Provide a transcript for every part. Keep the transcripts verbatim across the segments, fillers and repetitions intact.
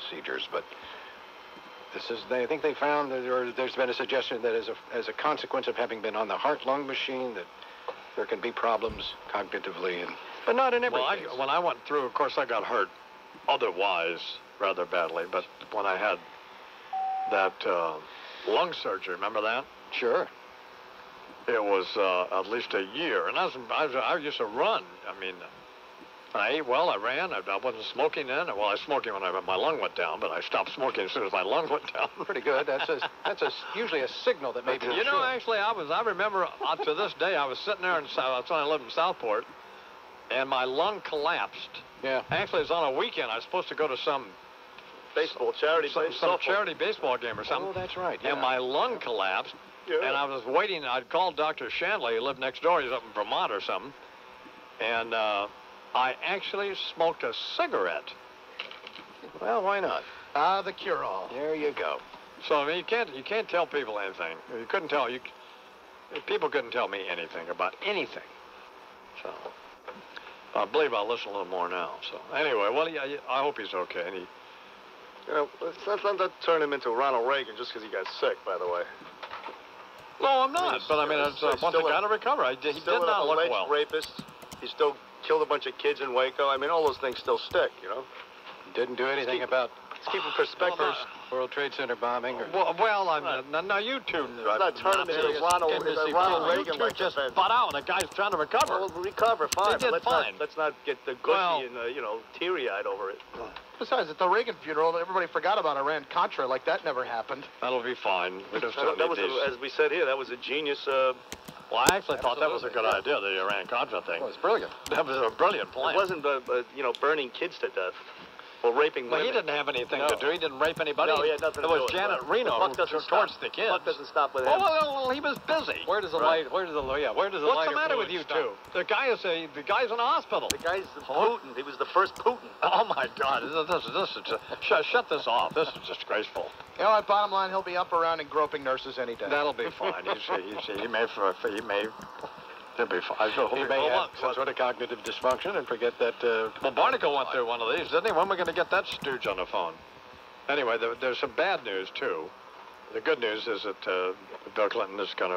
procedures, but this is, they, I think they found that there, there's been a suggestion that as a, as a consequence of having been on the heart-lung machine, that there can be problems cognitively, and, but not in every well, case. I, when I went through, of course, I got hurt otherwise rather badly, but when I had that uh, lung surgery, remember that? Sure. It was uh, at least a year, and I, was, I, was, I used to run. I mean, I ate well, I ran, I, I wasn't smoking then. Well, I was smoking when I, my lung went down, but I stopped smoking as soon as my lung went down. Pretty good. That's a, that's a, usually a signal that maybe You know, sure. actually, I was, I remember uh, to this day, I was sitting there in South, when I lived in Southport, and my lung collapsed. Yeah. Actually, it was on a weekend. I was supposed to go to some baseball charity, some, some baseball. charity baseball game or something. Oh, that's right. Yeah. And my lung collapsed. Yeah. And I was waiting. I'd called Doctor Shanley, who lived next door. He's up in Vermont or something. And uh, I actually smoked a cigarette. Well, why not? Ah, the cure-all. There you go. So I mean, you can't you can't tell people anything. You couldn't tell you. People couldn't tell me anything about anything. So I believe I'll listen a little more now. So anyway, well, yeah, I hope he's okay. And he, you know, let's not, let's not turn him into Ronald Reagan just because he got sick. By the way. No, I'm not. But I mean, it's, uh, once the guy to recover, I, he did not look well. Rapist. He still killed a bunch of kids in Waco. I mean, all those things still stick, you know. Didn't do anything keep, about. Let's keep in perspective. Well, World Trade Center bombing. Or... Well, well, I'm not. No, no, you two. It's not turning into Ronald, uh, Ronald Reagan. You two just butt out, and the guy's trying to recover. Well, recover, fine. They did let's fine. Not, let's not get the gushy well, and uh, you know, teary-eyed over it. Besides, at the Reagan funeral, everybody forgot about Iran-Contra, like that never happened. That'll be fine. We just that, that was, a, as we said here, that was a genius. Uh, well, I actually Absolutely. thought that was a good idea, the Iran-Contra thing. Well, it was brilliant. That was a brilliant plan. It wasn't, uh, uh, you know, burning kids to death. Well, raping well, women. he didn't have anything no. to do. He didn't rape anybody. No, he had nothing it to was do Janet with Reno who torched the kids. Fuck doesn't stop with him. Oh, well, well, he was busy. Where does the right. light? Where does the yeah? Where does the What's lighter the matter with you stop? two? The guy is a the guy's in a hospital. The guy's Putin. He was the first Putin. Oh my God! This this, this is just, shut, shut this off. This is disgraceful. You know what? Bottom line, he'll be up around and groping nurses any day. That'll be fine. He's, he's, he may for he may. He'll be fine. He'll he be may well, have some sort of cognitive dysfunction and forget that. Uh, well, Barnacle went through one of these, didn't he? When are we going to get that stooge on the phone? Anyway, there, there's some bad news too. The good news is that uh, Bill Clinton is going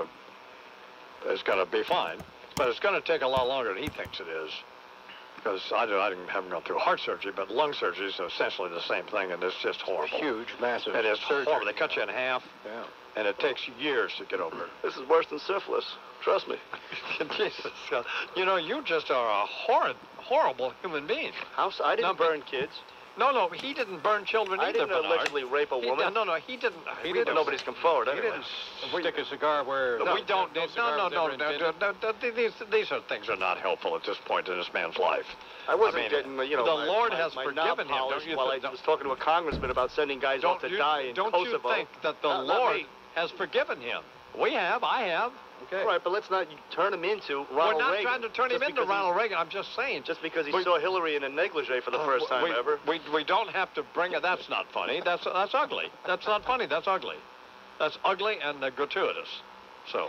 to is going to be fine, but it's going to take a lot longer than he thinks it is. Because I, do, I didn't, haven't gone through heart surgery, but lung surgery is essentially the same thing, and it's just horrible. Huge, massive. It is surgery. horrible. They cut you in half, yeah. and it takes years to get over it. This is worse than syphilis. Trust me. Jesus, you know, you just are a horrid, horrible human being. How so? I didn't no, burn kids. No, no, he didn't burn children I either, didn't Bernard. allegedly rape a He woman. did, no, no, he didn't. He He didn't. didn't. Nobody's come forward He anyway. didn't stick a cigar where. No, No, we don't. no, No, cigar no, was no, ever no, intended. no, no, These, these are things are not helpful at this point in this man's life. I wasn't I mean, getting, you know, the my, Lord my, has my forgiven him. polished Don't you while th- I was talking to a congressman about sending guys off to you, die in don't Kosovo. Don't you think that the Uh, not Lord me. has forgiven him? We have. I have. Okay. All right, but let's not turn him into Ronald We're not Reagan. trying to turn him just into Ronald he, Reagan. I'm just saying. Just because he we, saw Hillary in a negligee for the uh, first time we, ever. We, we don't have to bring it. That's not funny. That's that's ugly. That's not funny. That's ugly. That's ugly and uh, gratuitous. So,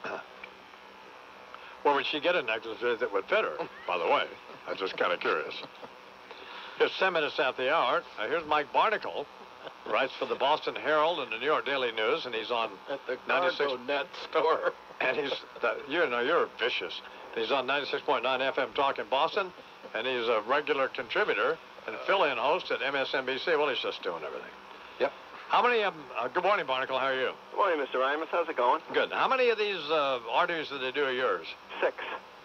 where would she get a negligee that would fit her, by the way? I'm just kind of curious. It's ten minutes after the hour. Uh, here's Mike Barnacle. Writes for the Boston Herald and the New York Daily News, and he's on at the ninety-six Cargo Net store. And he's, the, you know, you're vicious. He's on ninety-six point nine F M Talk in Boston, and he's a regular contributor and fill-in host at M S N B C. Well, he's just doing everything. Yep. How many of them, uh, good morning, Barnacle, how are you? Good morning, Mister Imus. How's it going? Good. How many of these uh, arteries did they do of yours? Six.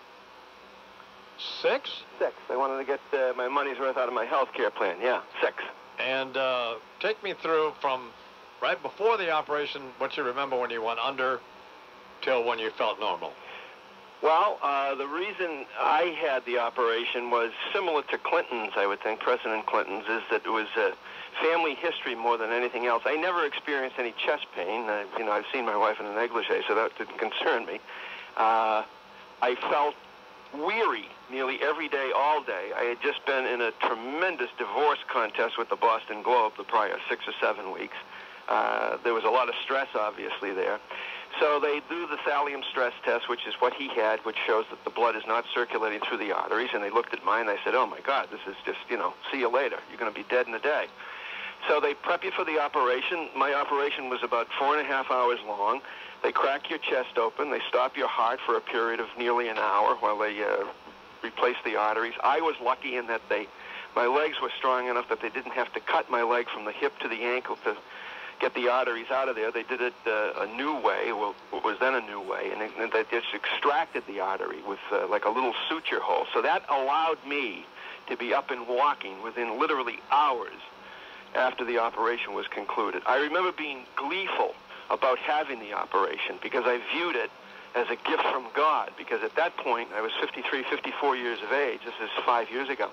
Six? Six. I wanted to get uh, my money's worth out of my health care plan. Yeah, six. And uh, take me through from right before the operation, what you remember when you went under, till when you felt normal. Well, uh, the reason I had the operation was similar to Clinton's, I would think, President Clinton's, is that it was a family history more than anything else. I never experienced any chest pain. Uh, you know, I've seen my wife in a negligee, so that didn't concern me. Uh, I felt weary nearly every day, all day. I had just been in a tremendous divorce contest with the Boston Globe the prior six or seven weeks. Uh, there was a lot of stress, obviously, there. So they do the thallium stress test, which is what he had, which shows that the blood is not circulating through the arteries. And they looked at mine, and they said, oh, my God, this is just, you know, see you later. You're going to be dead in a day. So they prep you for the operation. My operation was about four and a half hours long. They crack your chest open. They stop your heart for a period of nearly an hour while they uh, replace the arteries. I was lucky in that they, my legs were strong enough that they didn't have to cut my leg from the hip to the ankle to get the arteries out of there. They did it uh, a new way, well, what was then a new way, and, it, and they just extracted the artery with uh, like a little suture hole. So that allowed me to be up and walking within literally hours after the operation was concluded. I remember being gleeful about having the operation because I viewed it as a gift from God, because at that point I was fifty-three, fifty-four years of age. This is five years ago.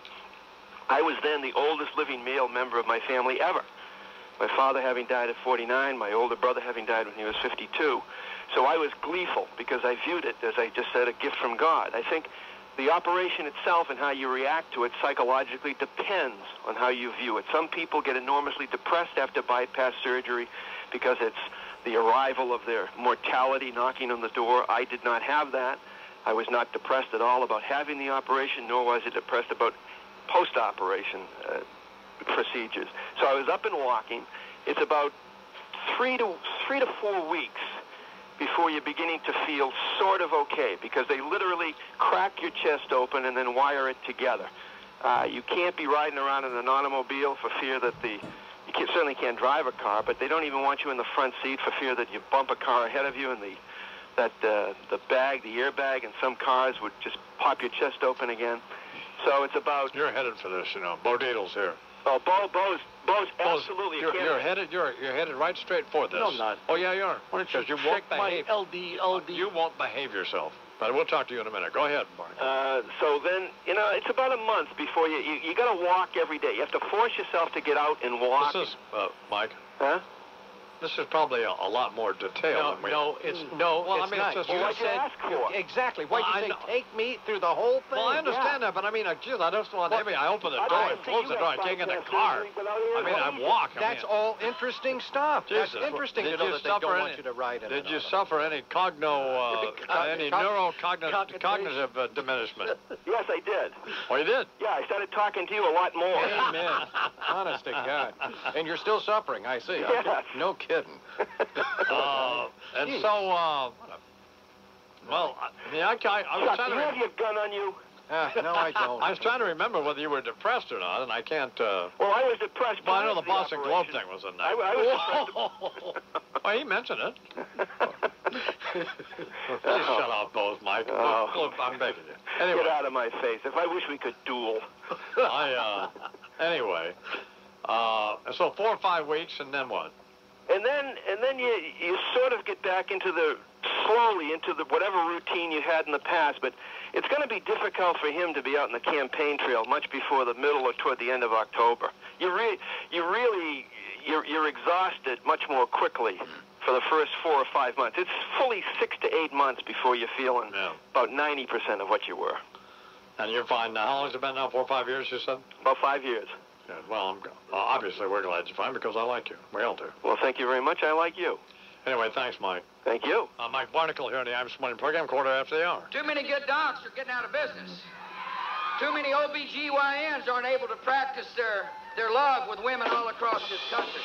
I was then the oldest living male member of my family ever. My father having died at forty-nine, my older brother having died when he was fifty-two. So I was gleeful because I viewed it, as I just said, a gift from God. I think the operation itself and how you react to it psychologically depends on how you view it. Some people get enormously depressed after bypass surgery because it's the arrival of their mortality knocking on the door. I did not have that. I was not depressed at all about having the operation, nor was I depressed about post-operation uh, procedures. So I was up and walking. It's about three to three to four weeks before you're beginning to feel sort of okay, because they literally crack your chest open and then wire it together. Uh, you can't be riding around in an automobile for fear that the, you can, certainly can't drive a car, but they don't even want you in the front seat for fear that you bump a car ahead of you and the, that uh, the bag, the airbag in some cars would just pop your chest open again. So it's about... You're headed for this, you know. Bo Dietl's here. Oh, Bo, Bo's, Bo's Bo's, absolutely you're, a you're headed. You're you're headed right straight for this. No, I'm not. Oh yeah, you are. Why don't you, you check won't my behave. L D L D? You won't behave yourself. But we'll talk to you in a minute. Go ahead, Mark. Uh, so then, you know, it's about a month before you, you, you got to walk every day. You have to force yourself to get out and walk. This is, uh, Mike. Huh? This is probably a, a lot more detailed No, than we... no, it's no, Well, I it's mean, not. it's just- you Well, why'd you said ask for it? exactly. Why'd Well, I you say know- take me through the whole thing? Well, I understand Yeah. that, but I mean, I, geez, I just want every... I open the I'd door like and to see close you the door. I have take in the bypass car. surgery without I mean, I air. walk. I That's mean, all interesting stuff. Jesus, That's interesting did to know you that they suffer don't any- want you to ride in Did an you auto. suffer any cogno, uh, Cog- any cog- neurocognitive cognitive- cognitive uh, diminishment? Yes, I did. Oh, you did? Yeah, I started talking to you a lot more. Amen. Honest to God. And you're still suffering, I see. Yes. No kidding. Uh, and Gee. so, uh, well, I, yeah, I, I, I was Chuck, trying do to... you Re- have your gun on you? Uh, no, I don't. I was trying to remember whether you were depressed or not, and I can't... Uh, Well, I was depressed. well, I prior know the to Boston Globe operation. thing was in there. I, I was depressed. Well, he mentioned it. Please shut off those, Mike. Oh. Look, I'm begging you. Anyway, Get out of my face. If I wish we could duel. I, uh, anyway, uh, so four or five weeks, and then what? And then, and then you you sort of get back into the slowly into the whatever routine you had in the past. But it's going to be difficult for him to be out in the campaign trail much before the middle or toward the end of October. You re you really you're you're exhausted much more quickly for the first four or five months. It's fully six to eight months before you're feeling Yeah. about ninety percent of what you were. And you're fine now. How long has it been now? Four or five years, you said? About five years. Yeah, well, I'm, uh, obviously we're glad you're fine because I like you. We all do. Well, thank you very much. I like you. Anyway, thanks, Mike. Thank you. Uh, Mike Barnacle here on the I'm Morning program, quarter after the hour. Too many good docs are getting out of business. Too many O B G Y Ns aren't able to practice their, their love with women all across this country.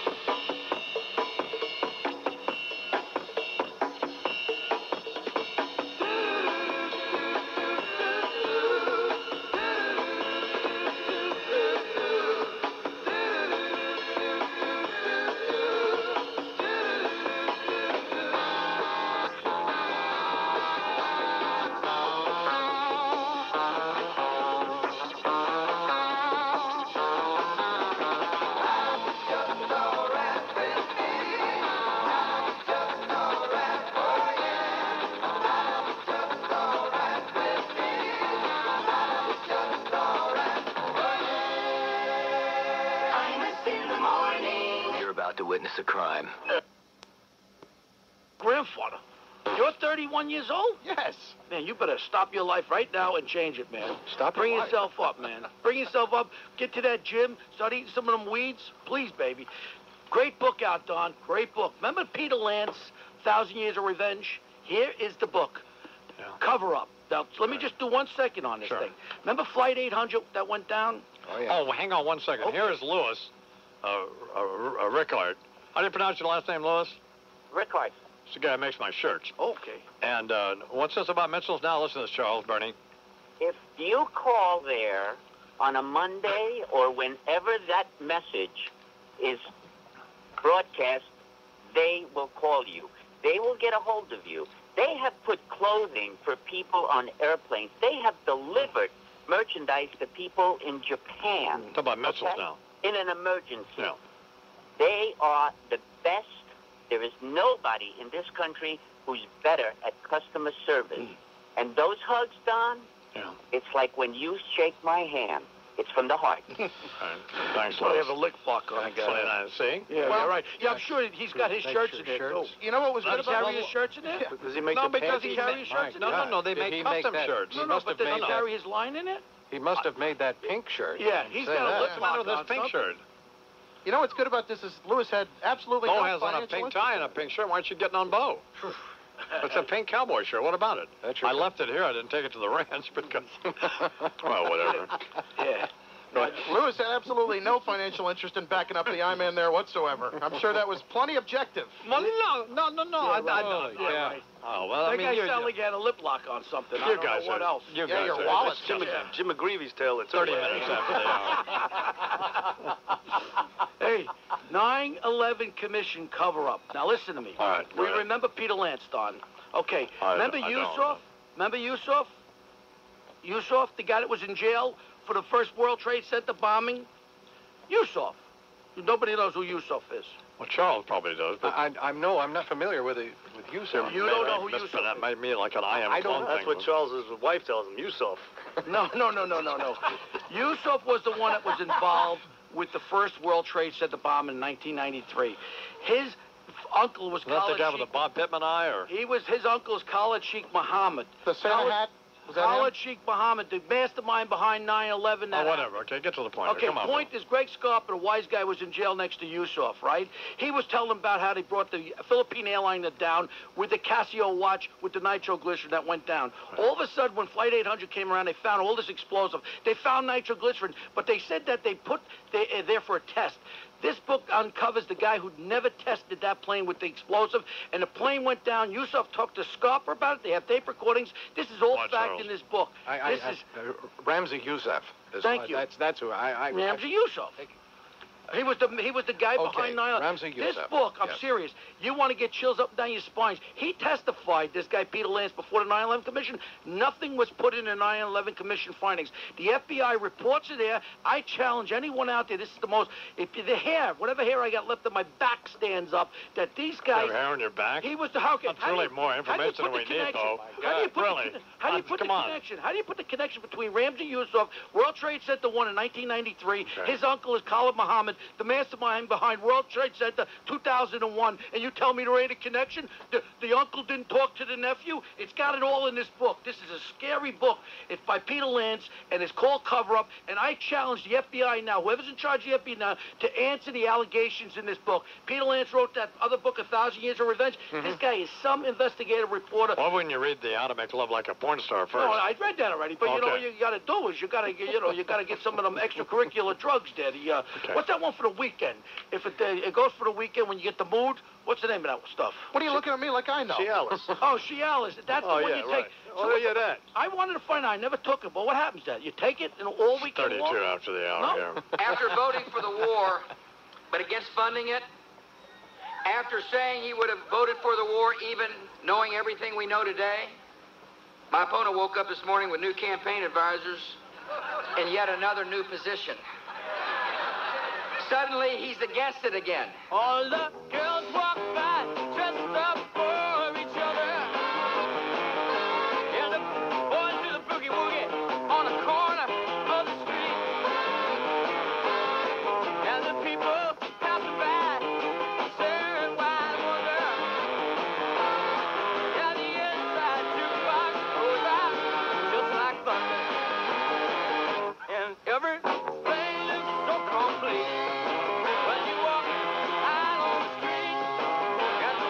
You're about to witness a crime. Grandfather, you're thirty-one years old? Yes. Man, you better stop your life right now and change it, man. Stop Bring your life? yourself up, man. Bring yourself up. Get to that gym. Start eating some of them weeds. Please, baby. Great book out, Don. Great book. Remember Peter Lance, Thousand Years of Revenge? Here is the book. Yeah. Cover up. Now, let me just do one second on this Sure. thing. Remember Flight eight hundred that went down? Oh, yeah. Oh, well, hang on one second. Okay. Here is Lewis, uh, uh, uh, Rickard. How do you pronounce your last name, Lewis? Rickard. It's the guy who makes my shirts. Okay. And uh, what's this about Mitchell's now? Listen to this, Charles, Bernie. If you call there on a Monday or whenever that message is broadcast, they will call you. They will get a hold of you. They have put clothing for people on airplanes. They have delivered merchandise to people in Japan. Talk about Mitchell's okay? now. In an emergency. Yeah. They are the best. There is nobody in this country who's better at customer service. Mm. And those hugs, Don, yeah. It's like when you shake my hand. It's from the heart. Right. Thanks, Well, they Lewis. have a lick block on Thanks, it. Lewis. See? Yeah, Well, yeah, right. Yeah, I'm sure he's got his Thanks shirts for in there, shirts. too. You know what was good Does he about carry his shirts in there? Does he make No, the but does he panties? carry his shirts in No, there? no, no. They Did make he custom make that- shirts. he No, no, must but have does he made that- carry his line in it? He must have made that pink shirt. Yeah, he's Say got a that. lip What's the matter with block this on pink something. shirt? You know what's good about this is Lewis had absolutely Bo no has on a financial pink interest tie in and a it. pink shirt. Why aren't you getting on Bo? It's a pink cowboy shirt. What about it? That's your- I left it here. I didn't take it to the ranch because... well, whatever. Yeah. Lewis had absolutely no financial interest in backing up the I-Man there whatsoever. I'm sure that was plenty objective. Well, no, no, no, no. I, I, right. yeah. Yeah, right. Oh, well, That I mean, guy you, sounded like he had a lip lock on something. I you don't guys know what are, else. You Yeah, guys your are, wallet's Jim, Yeah. Jim McGreevy's tale. It's thirty minutes after the hour. Hey, nine eleven Commission cover-up. Now listen to me. All right, go We ahead. remember Peter Lance, Don. Okay. I- remember I don't Yusuf? know. Remember Yusuf? Yusuf, the guy that was in jail for the first World Trade Center bombing? Yusuf. Nobody knows who Yusuf is. Well, Charles probably does, but... I, I, I'm no, I'm not familiar with the, with you, sir. You don't know who Must- Yusuf That is. made me like an I am I don't clone know. That's thing. what Charles's wife tells him. Yusuf. No, no, no, no, no, no. Yusuf was the one that was involved with the first World Trade Center bomb in nineteen ninety-three. His uncle was Is that the Khalid guy with the Sheikh. Bob Pittman eye, or... He was his uncle's Khalid Sheikh Muhammad. The Santa Khalid- hat? Was that him? Khalid Sheikh Muhammad, the mastermind behind nine eleven. Oh, whatever. Okay, get to the point. Okay, Come on. point is Greg Scarpa, the wise guy, was in jail next to Yusuf, right? He was telling them about how they brought the Philippine airliner down with the Casio watch with the nitroglycerin that went down. All of a sudden, when Flight eight hundred came around, they found all this explosive. They found nitroglycerin, but they said that they put they, uh, there for a test. This book uncovers the guy who never tested that plane with the explosive, and the plane went down. Yusuf talked to Scarpa about it. They have tape recordings. This is all Watch fact Charles. in this book. I, I, this I, is uh, Ramsey Youssef. Is Thank what- you. That's, that's who I... I Ramsey Yusuf. He was the he was the guy Okay, behind nine eleven. Ramsey This Youssef. book, I'm Yes. serious. You want to get chills up and down your spines. He testified, this guy Peter Lance, before the nine eleven Commission. Nothing was put in the nine eleven Commission findings. The F B I reports are there. I challenge anyone out there. This is the most. If the hair, whatever hair I got left on my back stands up. That these guys. Have hair on your back? He was the how can That's how do really you- more how do you information put than we the need, connection? though. How do you God, put really? the, how do you Uh, put come the on. connection? How do you put the connection between Ramsey Yusuf, World Trade Center one in nineteen ninety-three? Okay. His uncle is Khalid Muhammad, the mastermind behind World Trade Center two thousand one, and you tell me there ain't a connection? The, the uncle didn't talk to the nephew? It's got it all in this book. This is a scary book. It's by Peter Lance, and it's called Cover Up, and I challenge the F B I now, whoever's in charge of the F B I now, to answer the allegations in this book. Peter Lance wrote that other book, A Thousand Years of Revenge. Mm-hmm. This guy is some investigative reporter. Why wouldn't you read the How to Make Love Like a Porn Star first? No, I read that already. But you know what Okay. you got to do is you got to you know you got to get some of them extracurricular drugs there. The, uh, Okay. What's that one for the weekend? If it uh, it goes for the weekend when you get the mood, what's the name of that stuff? What are you looking at me like I know? Cialis. Oh, Cialis. That's Oh, the one yeah, you take. right. So Oh, yeah, that. I wanted to find out. I never took it, but what happens then? You take it and all weekend thirty-two long? after the hour, No. yeah. After voting for the war, but against funding it, after saying he would have voted for the war even knowing everything we know today, my opponent woke up this morning with new campaign advisors and yet another new position. Suddenly, he's against it again. All the girls walk by, dressed up for each other. And the boys do the boogie woogie on the corner of the street. And the people passing by, staring wide wonder. And the inside jukebox goes out just like thunder. And everything looks so complete. When you walk out on the street, and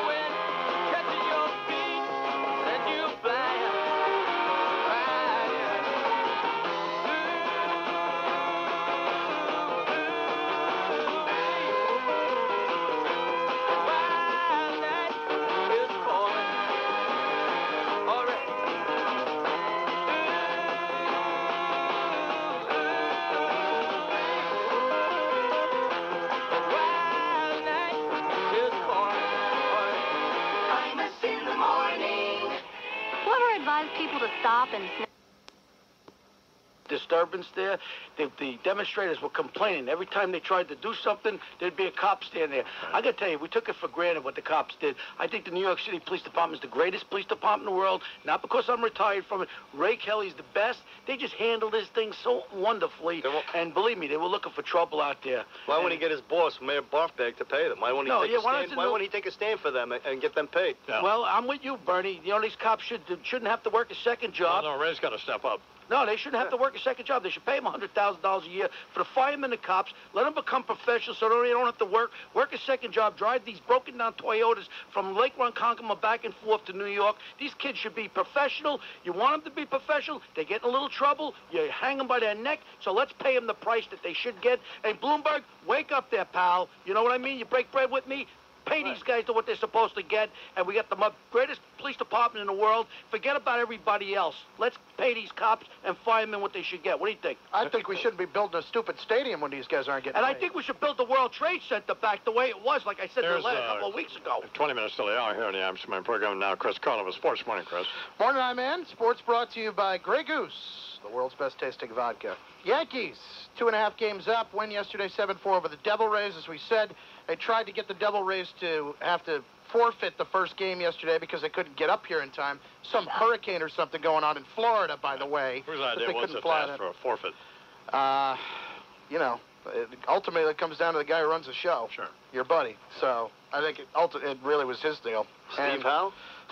to stop and sniff. Disturbance there. The, the demonstrators were complaining. Every time they tried to do something, there'd be a cop standing there. I got to tell you, we took it for granted what the cops did. I think the New York City Police Department is the greatest police department in the world, not because I'm retired from it. Ray Kelly's the best. They just handled this thing so wonderfully. And believe me, they were looking for trouble out there. Why wouldn't he get his boss, Mayor Barfbag, to pay them? Why wouldn't he, No, take, yeah, a why stand, doesn't why no- wouldn't he take a stand for them and, and get them paid? Yeah. Well, I'm with you, Bernie. You know, these cops should, shouldn't have to work a second job. No, no, Ray's got to step up. No, they shouldn't have to work a second job. They should pay them one hundred thousand dollars a year for the firemen and the cops. Let them become professionals so they don't have to work, work a second job, drive these broken-down Toyotas from Lake Ronkonkoma back and forth to New York. These kids should be professional. You want them to be professional. They get in a little trouble. You hang them by their neck. So let's pay them the price that they should get. Hey, Bloomberg, wake up there, pal. You know what I mean? You break bread with me. Pay these guys to what they're supposed to get, and we got the mo- greatest police department in the world. Forget about everybody else. Let's pay these cops and firemen what they should get. What do you think? I think we shouldn't be building a stupid stadium when these guys aren't getting And paid. I think we should build the World Trade Center back the way it was, like I said There's, the last uh, couple of weeks ago. twenty minutes till the hour here on the Amsterdam program. Now, Chris Carlin with Sports Morning, Chris. Morning, I'm in. Sports brought to you by Grey Goose, the world's best tasting vodka. Yankees, two and a half games up. Win yesterday, seven four over the Devil Rays. As we said, they tried to get the Devil Rays to have to forfeit the first game yesterday because they couldn't get up here in time. Some hurricane or something going on in Florida, by the way. Whose that idea they was couldn't it to fly ask that. for a forfeit? Uh, you know, it, ultimately it comes down to the guy who runs the show. Sure. Your buddy. So I think it, ulti- it really was his deal. Steve And- Howe?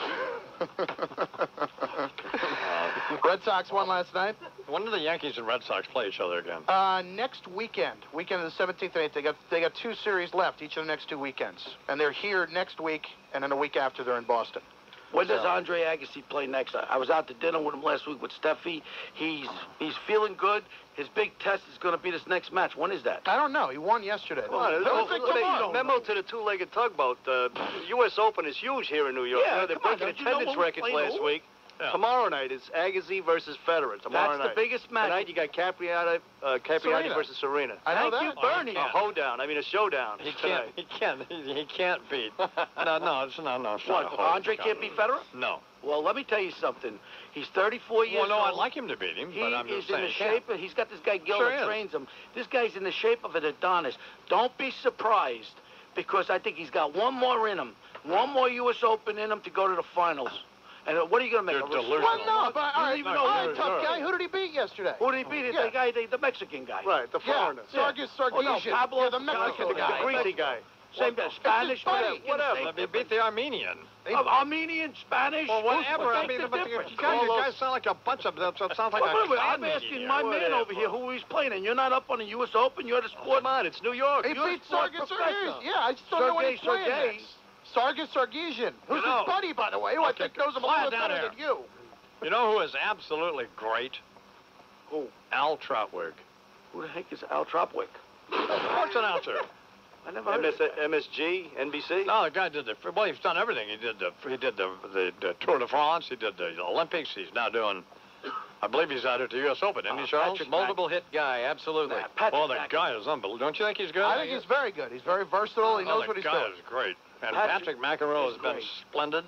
Red Sox won last night. When do the Yankees and Red Sox play each other again? Uh, next weekend, weekend of the seventeenth and eighth. They got they got two series left each of the next two weekends, and they're here next week, and then a week after they're in Boston. When does So- Andre Agassi play next? I, I was out to dinner with him last week with Steffi. He's he's feeling good. His big test is going to be this next match. When is that? I don't know. He won yesterday. Come on, Don't oh, think hey, tomorrow. memo to the two-legged tugboat. The U S Open is huge here in New York. Yeah, You know, they're come on, breaking don't you know attendance who's records playing last who? week. Yeah. Tomorrow night is Agassi versus Federer. Tomorrow That's the night. biggest match. Tonight you got Capriati, uh, Capriati Serena. versus Serena. I know Thank you, that. Bernie. A hoedown. I mean, a showdown. He tonight. can't. He can't. He, he can't beat. No, no, it's no, no. It's What, not a Andre holding can't beat Federer? No. Well, let me tell you something. He's thirty-four years Well, no, old. I'd like him to beat him, He but I'm is just in saying. the he can't. shape of, he's got this guy Gil Sure that is. trains him. This guy's in the shape of an Adonis. Don't be surprised, because I think he's got one more in him, one more U S Open in him to go to the finals. And uh, what are you going to make? You're a delusional. Well, no, but all You right, don't even all know right, who- tough sure. guy. Who did he beat yesterday? Who did he beat? It's Yeah. The guy, the, the Mexican guy. Right, the Yeah, foreigner. Sargis Oh, no, Sargisian. Pablo yeah, the Mexican Picasso, guy. The greasy guy. Same guy. Spanish, buddy. whatever. Whatever. He beat the Armenian. Of Armenian, Spanish. Well, whatever. What's I mean, the but the, difference? you guys, you guys sound like a bunch of. That sounds like Wait, a wait, wait, clan I'm asking meeting my here. man over here who he's playing, and you're not up on the U S Open. You're the sport. Come on, it's New York. He You're a beat sport Sargis professor. Sargisian. Yeah, I just don't know what Sergei he's playing Sergei. next. Sargis Sargisian. Who's You know- his buddy, by the way, who I Okay, think knows him a quiet little down better here. than you. You know who is absolutely great? Who? Al Trotwig. Who the heck is Al Tropwick? Sports announcer. I never heard M of S, it. M S G, N B C? No, the guy did the. Well, he's done everything. He did the. He did the, the, the Tour de France. He did the Olympics. He's now doing. I believe he's out at the U S Open, isn't he, Oh, Charles? Patrick Multiple hit guy, absolutely. Nah, Patrick Well, the Mack. guy is unbelievable. Don't you think he's good? I think he's very good. He's very versatile. He Oh, knows the what he's guy doing. is great. And Patrick Patrick, McEnroe is has been great. splendid.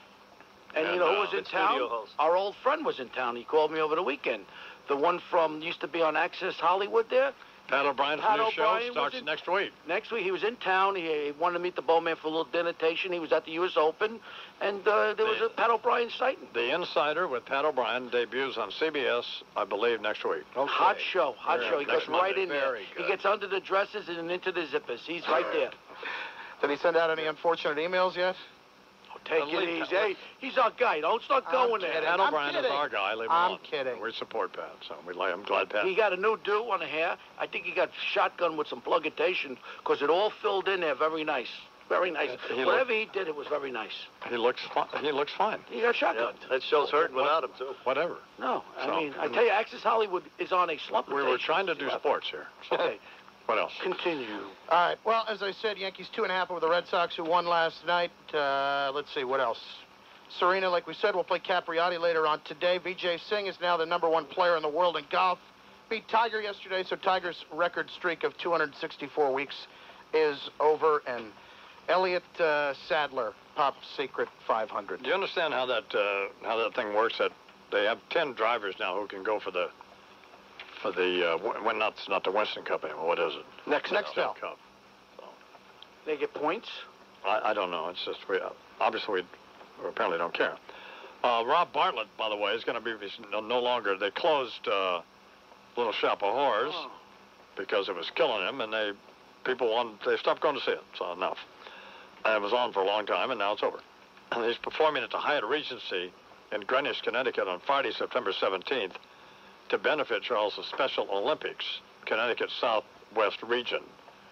And you And, know who uh, was in the studio town? host. Our old friend was in town. He called me over the weekend. The one from, used to be on Access Hollywood there. Pat O'Brien's Pat new show O'Brien was starts in- next week. Next week, he was in town. He, he wanted to meet the Bowman for a little dinnertation. He was at the U S Open, and uh, there was The- a Pat O'Brien sighting. The Insider with Pat O'Brien debuts on C B S, I believe, next week. Hot show, hot Very show. He good. goes Next right Monday. in there. Very He good. gets under the dresses and into the zippers. He's right there. Did he send out any unfortunate emails yet? Oh, take Leave it Pat- easy. Hey, he's our guy. Don't start I'm going there. kidding. Pat I'm O'Brien is kidding. our guy. Leave him I'm alone. kidding. We support Pat, so we like, I'm glad Pat. He got a new do on the hair. I think he got shotgun with some pluggitation because it all filled in there very nice. Very nice. He looked- Whatever he did, it was very nice. He looks fine. He looks fine. He got shotgun. Yeah, that show's hurting without him, too. Whatever. No, I So- mean, I tell you, Access Hollywood is on a slump. We were trying to do sports here. So Okay, what else? continue. All right. Well, as I said, Yankees two and a half over the Red Sox, who won last night. Uh, let's see, what else? Serena, like we said, will play Capriati later on today. Vijay Singh is now the number one player in the world in golf. Beat Tiger yesterday, so Tiger's record streak of two hundred sixty-four weeks is over. And Elliott uh, Sadler, Pop Secret five hundred. Do you understand how that uh, how that thing works? That they have ten drivers now who can go for the for the uh, when not it's not the Winston Cup anymore. What is it? Next, next Cup. Cup. So, They get points? I, I don't know. It's just we obviously we apparently don't care. Uh, Rob Bartlett, by the way, is going to be no, no longer. They closed uh, Little Shop of Horrors Oh. because it was killing him, and they people wanted they stopped going to see it. So enough. And it was on for a long time, and now it's over. And he's performing at the Hyatt Regency in Greenwich, Connecticut, on Friday, September seventeenth, to benefit Charles' Special Olympics, Connecticut Southwest region.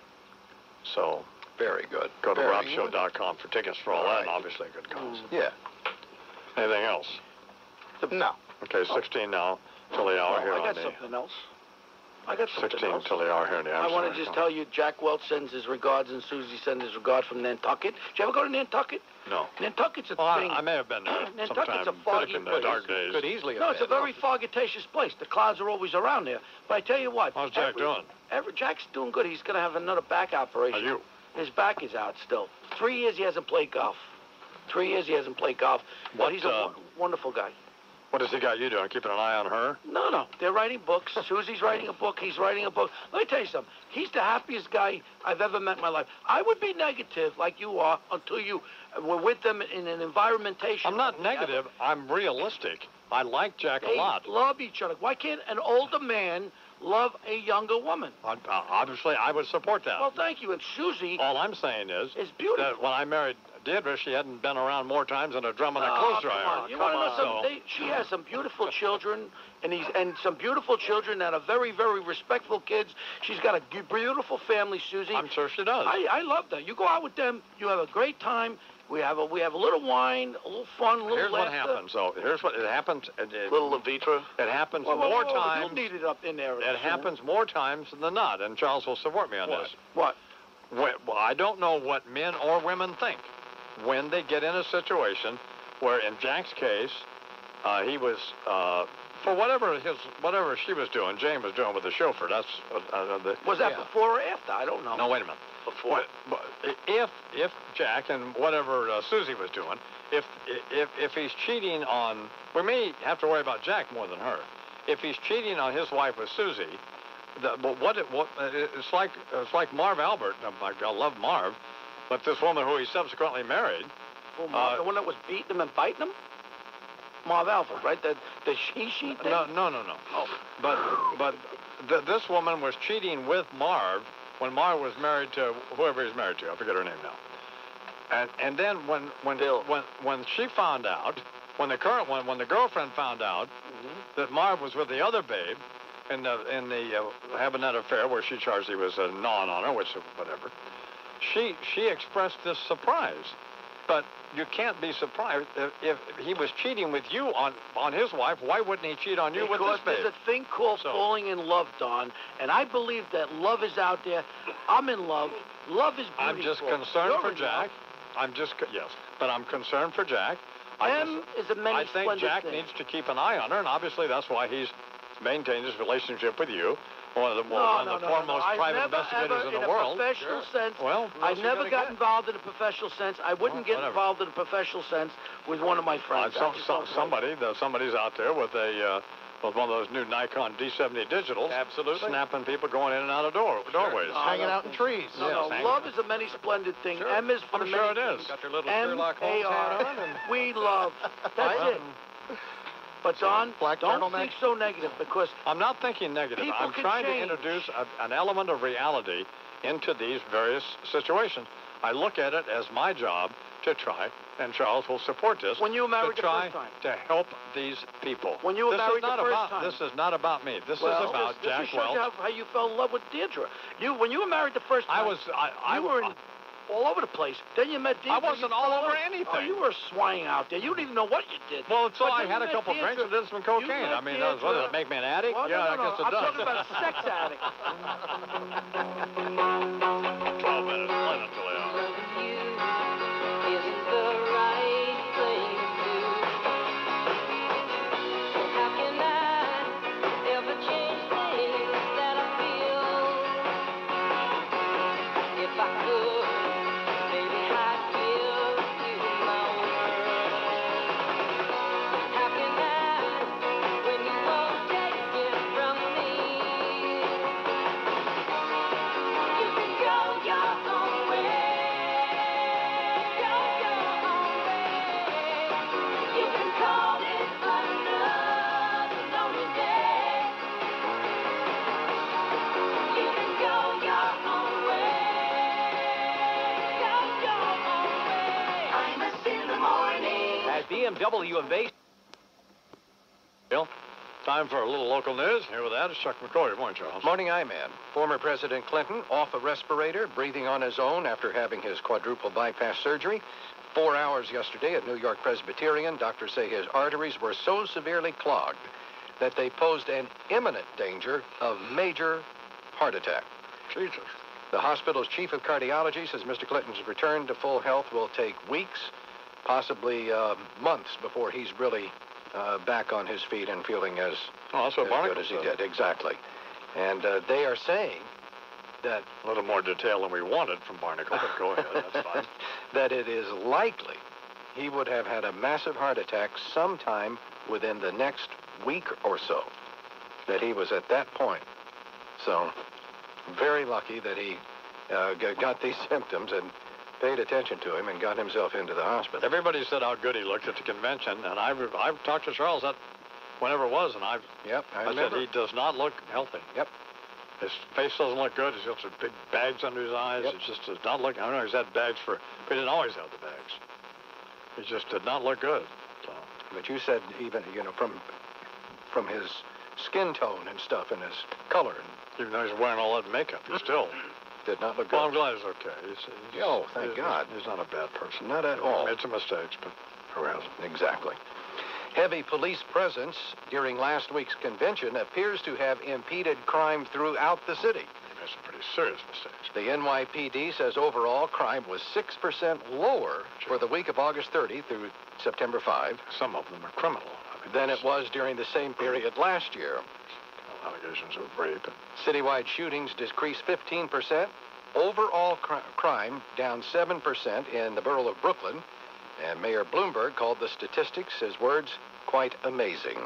So Very good. go to Very rob show good. dot com for tickets for all All that, right. and obviously a good cause. Yeah. Anything else? No. Okay, sixteen now, till the hour here I on got the... something else. I got something sixteen else. till the hour here in the I want to just tell you, Jack Welch sends his regards, and Susie sends his regards from Nantucket. Did you ever go to Nantucket? No. Nantucket's a Well, I, thing. I may have been there Nantucket's sometime a foggy in the place. dark days. Could easily have No, it's a been. very fogatacious place. The clouds are always around there. But I tell you what. How's Jack every, doing? Every, Jack's doing good. He's going to have another back operation. Are you? His back is out still. Three years he hasn't played golf. Three years he hasn't played golf. But What, he's a uh, wo- wonderful guy. What has he got you doing? Keeping an eye on her? No, no. They're writing books. Susie's writing a book. He's writing a book. Let me tell you something. He's the happiest guy I've ever met in my life. I would be negative like you are until you were with them in an environmentation. I'm not negative. I'm realistic. I like Jack They a lot. love each other. Why can't an older man love a younger woman? I, uh, obviously, I would support that. Well, thank you. And Susie All I'm saying is is beautiful. that when I married Deirdre, she hadn't been around more times than a drum and a Oh, clothes come dryer. on. You want to know So- something? They, she has some beautiful children, and he's and some beautiful children that are very, very respectful kids. She's got a g- beautiful family, Susie. I'm sure she does. I, I love that. You go out with them, you have a great time. We have a we have a little wine, a little fun, a little Here's laughter. what happens, though. Here's what it happens. It, it, Little Levitra. it happens Whoa, whoa, more whoa, whoa, times. You'll need it up in there. It happens more times than not, and Charles will support me on What? this. What? When, well, I don't know what men or women think when they get in a situation where, in Jack's case, uh, he was uh, for whatever his whatever she was doing, Jane was doing with the chauffeur. That's uh, uh, the, Was that Yeah. before or after? I don't know. no. Wait a minute. Before. But, but if if Jack and whatever uh, Susie was doing, if if if he's cheating on, we may have to worry about Jack more than her. If he's cheating on his wife with Susie, the, but what it, what uh, it's like it's like Marv Albert. I, I love Marv, but this woman who he subsequently married. Oh, Marv, Uh, the one that was beating him and biting him? Marv Alford, right? The, the she-she thing? No, no, no, no. Oh. But but th- this woman was cheating with Marv when Marv was married to whoever he's married to. I forget her name now. And and then when when Bill. when when she found out, when the current one, when the girlfriend found out Mm-hmm. that Marv was with the other babe, in the in the uh, having that affair where she charged he was uh, gnawing on her, which whatever, she she expressed this surprise. But you can't be surprised if, if he was cheating with you on on his wife. Why wouldn't he cheat on you Because with this babe? there's a thing called So- falling in love, Don, and I believe that love is out there. I'm in love. Love is beautiful. I'm just concerned You're for in Jack. love. I'm just co- yes, but I'm concerned for Jack. I M just- is a many I think splendid Jack thing. needs to keep an eye on her, and obviously that's why he's maintained his relationship with you, one of the, No, one no, of the no, no, foremost no. I've private never, investigators ever, in the a world. professional sense. Well, what else I've you never gonna got get? involved in a professional sense. I wouldn't Well, get whatever. involved in a professional sense with one of my Uh, friends. I some, just some, don't like it. somebody, the, somebody's out there with a uh, with one of those new Nikon D seventy digitals, Absolutely. snapping people going in and out of door doorways. No, Hanging no. out in trees. No, Yes, no, hang love on. is a many splendid thing. Sure. M is for I'm the sure many it things. is. Got your little M Sherlock Holmes A R. hat on and We love. That's it. But Don, Black don't turtleneck? think so negative because I'm not thinking negative. People I'm can trying change. to introduce a, an element of reality into these various situations. I look at it as my job to try, and Charles will support this, when you were married to the try first time. to help these people. When you were this married is not the first about, time. This is not about me. This Well, is about this, this Jack just shows Welch. you how, how you fell in love with Deirdre. You when you were married the first I time. was, I, I you were in, all over the place. Then you met Deirdre. I wasn't you all fell in over love. anything. Oh, you were swaying out there. You didn't even know what you did. Well, so But I then had you a met couple Deirdre. drinks and did some cocaine. met I mean, that was, what, did it make me an addict? Well, yeah, no, no, I no. guess it I'm does. talking about a sex addict. twelve minutes, right until the hour. How can I at B M W of Bay. Bill, time for a little local news. Here with that is Chuck McCoy. Good morning, Charles. Morning, I-Man. Former President Clinton off a respirator, breathing on his own after having his quadruple bypass surgery. Four hours yesterday at New York Presbyterian, doctors say his arteries were so severely clogged that they posed an imminent danger of major heart attack. Jesus. The hospital's chief of cardiology says Mister Clinton's return to full health will take weeks, possibly uh, months before he's really uh, back on his feet and feeling as, oh, that's what as Barnacle good as he said. did. Exactly. And uh, they are saying that... A little more detail than we wanted from Barnacle, but go ahead, that's fine. That it is likely he would have had a massive heart attack sometime within the next week or so, that he was at that point. So, very lucky that he uh, g- got these symptoms and paid attention to him and got himself into the hospital. Everybody said how good he looked at the convention, and I've, I've talked to Charles that whenever it was, and I've Yep, I, I remember. said he does not look healthy. Yep. His face doesn't look good. He's got some big bags under his eyes. Yep. It just does not look. I know he's had bags for, but he didn't always have the bags. He just did not look good. So. But you said even, you know, from from his skin tone and stuff and his color, and Even though he's wearing all that makeup, he still did not look Well, I'm good. glad he's okay. He's, he's, Oh, thank he's, God. He's not a bad person. Not at all. Made some mistakes, but who hasn't? Exactly. Heavy police presence during last week's convention appears to have impeded crime throughout the city. He made some pretty serious mistakes. The N Y P D says overall crime was six percent lower for the week of August thirtieth through September fifth Some of them are criminal. I mean, than it was during the same period last year. allegations of rape. And Citywide shootings decreased fifteen percent. Overall cr- crime down seven percent in the borough of Brooklyn. And Mayor Bloomberg called the statistics, his words, quite amazing.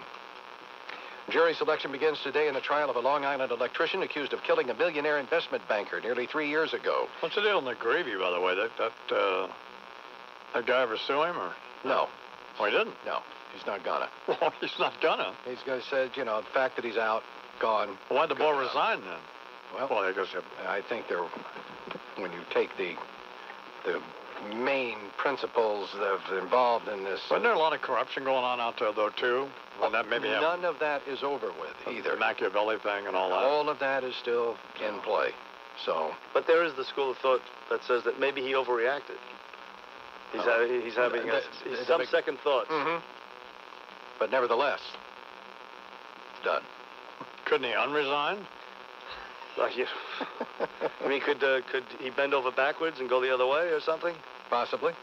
Jury selection begins today in the trial of a Long Island electrician accused of killing a millionaire investment banker nearly three years ago. what's the deal in the gravy, by the way? That that uh, that guy ever sue him, or No, oh, he didn't? no, he's not gonna. Well, he's not gonna. He's gonna say, you know, the fact that he's out, gone. Why'd the boy good enough. resign then? Well, Well, I guess you I think they're, when you take the the main principles that are involved in this. Wasn't there a lot of corruption going on out there, though, too? When that maybe have None of that is over with either. the Machiavelli thing and all that. All of that is still in play. So, But there is the school of thought that says that maybe he overreacted. He's, Oh. ha- he's having a, The- he's the some big- second thoughts. mm-hmm. But nevertheless, it's done. Couldn't he unresign? Like you, I mean, could uh, could he bend over backwards and go the other way or something? Possibly.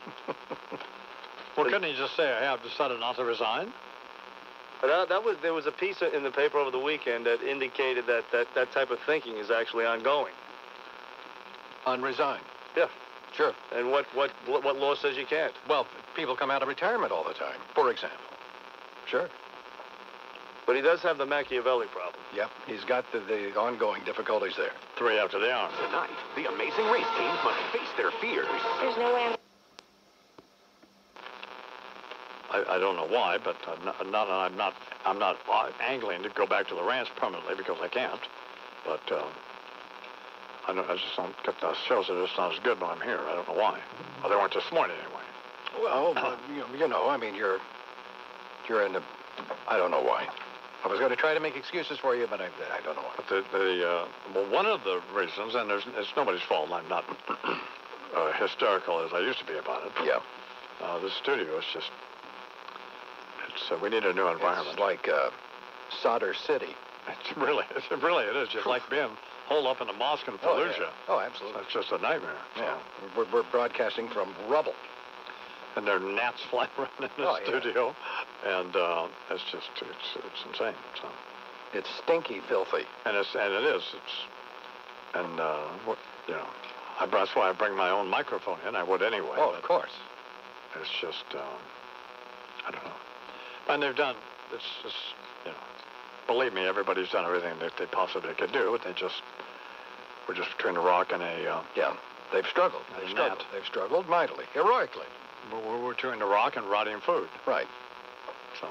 Well, couldn't he just say, "Hey, I've decided not to resign"? But uh, that was there was a piece in the paper over the weekend that indicated that that, that type of thinking is actually ongoing. Unresign. Yeah. Sure. And what what what what law says you can't? Well, people come out of retirement all the time, for example. Sure. But he does have the Machiavelli problem. Yep. He's got the, the ongoing difficulties there. Three after the hour. Tonight, the Amazing Race teams must face their fears. There's no way. I, I don't know why, but I'm not, not, I'm not, I'm not angling to go back to the ranch permanently because I can't. But uh, I, don't, I just don't get the shows are just not as good when I'm here. I don't know why. Well, they weren't this morning anyway. Well, uh, you, you know, I mean, you're you're in the. I don't know why. I was going to try to make excuses for you, but I, I don't know why. But the, the uh, well, one of the reasons, and there's, it's nobody's fault, and I'm not uh, hysterical as I used to be about it. Yeah. Uh, the studio is just, it's, uh, we need a new environment. It's like uh, Solder City. It's really, it's, really, it is just like being holed up in a mosque in Oh, Fallujah. yeah. Oh, absolutely. It's just a nightmare. Yeah. We're, we're broadcasting from rubble. And there are gnats flying around in the Oh, yeah. studio. And uh, it's just, it's, it's insane. So. It's stinky, filthy. And it's, and it is. It's, and, uh, what, you know, I, that's why I bring my own microphone in. I would anyway. Oh, of course. It's just, um, I don't know. And they've done, it's just, you know, believe me, everybody's done everything that they possibly could do. They just, we're just between a rock and a, uh, Yeah. They've struggled. They've a struggled. gnat. They've struggled mightily, heroically. We're, we're between a rock and rotting food. Right. So.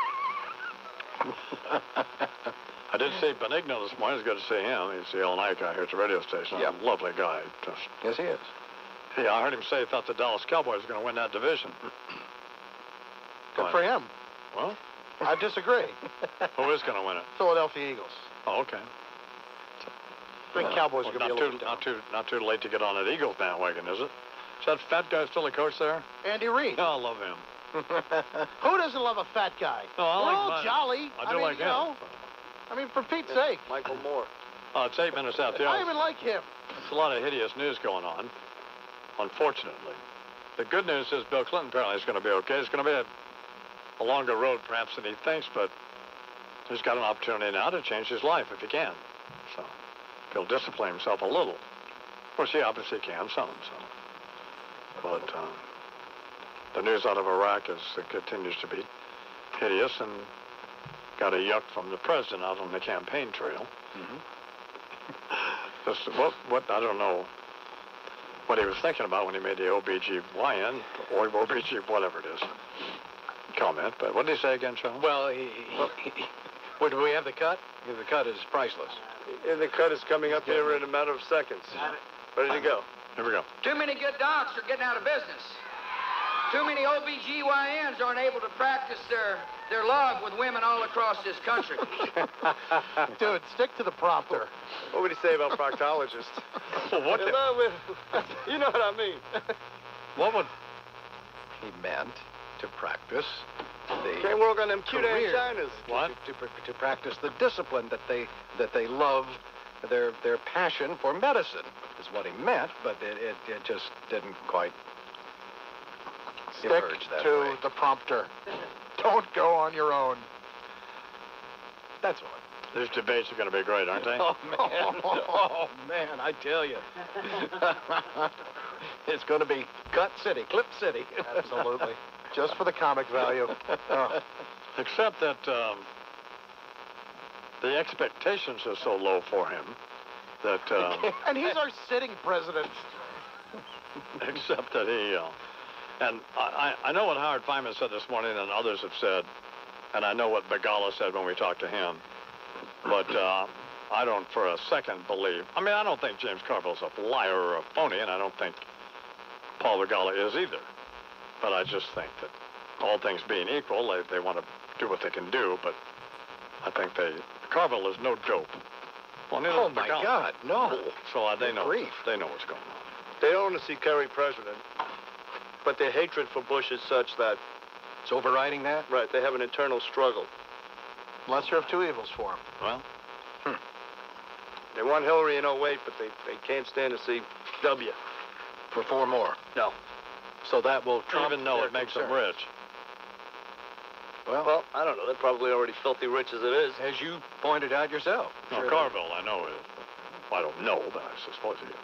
I did see Benigno this morning. It's good to see him. He's the L night guy here at the radio station. Yeah. Lovely guy. Just, Yes, he is. yeah, I heard him say he thought the Dallas Cowboys were going to win that division. Good What? for him. Well, I disagree. who is going to win it? Philadelphia Eagles. Oh, okay. I think Cowboys Well, are going to not be a little too, bit not down. too, not too late to get on that Eagles bandwagon, is it? Is that fat guy still a coach there? Andy Reid. Oh, I love him. Who doesn't love a fat guy? No, I We're like all my- jolly. I do mean, like you him. know, I mean, for Pete's sake. Michael Moore. Oh, it's eight minutes after the I hour. even like him. There's a lot of hideous news going on, unfortunately. The good news is Bill Clinton apparently is going to be okay. It's going to be a, a longer road perhaps than he thinks, but he's got an opportunity now to change his life if he can. So he'll discipline himself a little. Of course, he obviously can, some. So. But um, the news out of Iraq is, it continues to be hideous, and got a yuck from the president out on the campaign trail. Mm-hmm. Just what, what, I don't know what he was thinking about when he made the O B G Y N, or O B G, whatever it is, comment. But what did he say again, Sean? Well, he, he, he, well, do we have the cut? The cut is priceless. And the cut is coming up here in a matter of seconds. Ready to go. Here we go. Too many good docs are getting out of business. Too many O B G Y Ns aren't able to practice their, their love with women all across this country. Dude, stick to the prompter. What would he say about proctologists? What? You know, we- you know what I mean. What would? He meant to practice the Can't work on them cute career. Chinas. What? To, to, to practice the discipline that they that they love, their their passion for medicine is what he meant, but it it, it just didn't quite Stick emerge that to way. the prompter. Don't go on your own. That's all. These debates are going to be great, aren't they? Oh man! Oh man! I tell you, it's going to be Cut City, Clip City. Absolutely. Just for the comic value. Oh. Except that um, the expectations are so low for him that, um, And he's our sitting president. except that he, uh, and I, I I know what Howard Feynman said this morning, and others have said, and I know what Begala said when we talked to him, but uh, I don't for a second believe, I mean, I don't think James Carville's a liar or a phony, and I don't think Paul Begala is either. But I just think that all things being equal, they, they want to do what they can do, but I think they, Carville is no dope. Well, neither Oh is my Begala. God, no! So uh, they know, Grief. they know what's going on. They don't want to see Kerry president, but their hatred for Bush is such that, It's overriding that. right, they have an internal struggle. Lesser of two evils for him. Well, They want Hillary in oh eight, but they, they can't stand to see W. For four more. No. So that will trump even though their it makes concern. them rich. Well, Well, I don't know. They're probably already filthy rich as it is. as you pointed out yourself. No, Sure. Carville, I know is. Well, I don't know, but I suppose he is.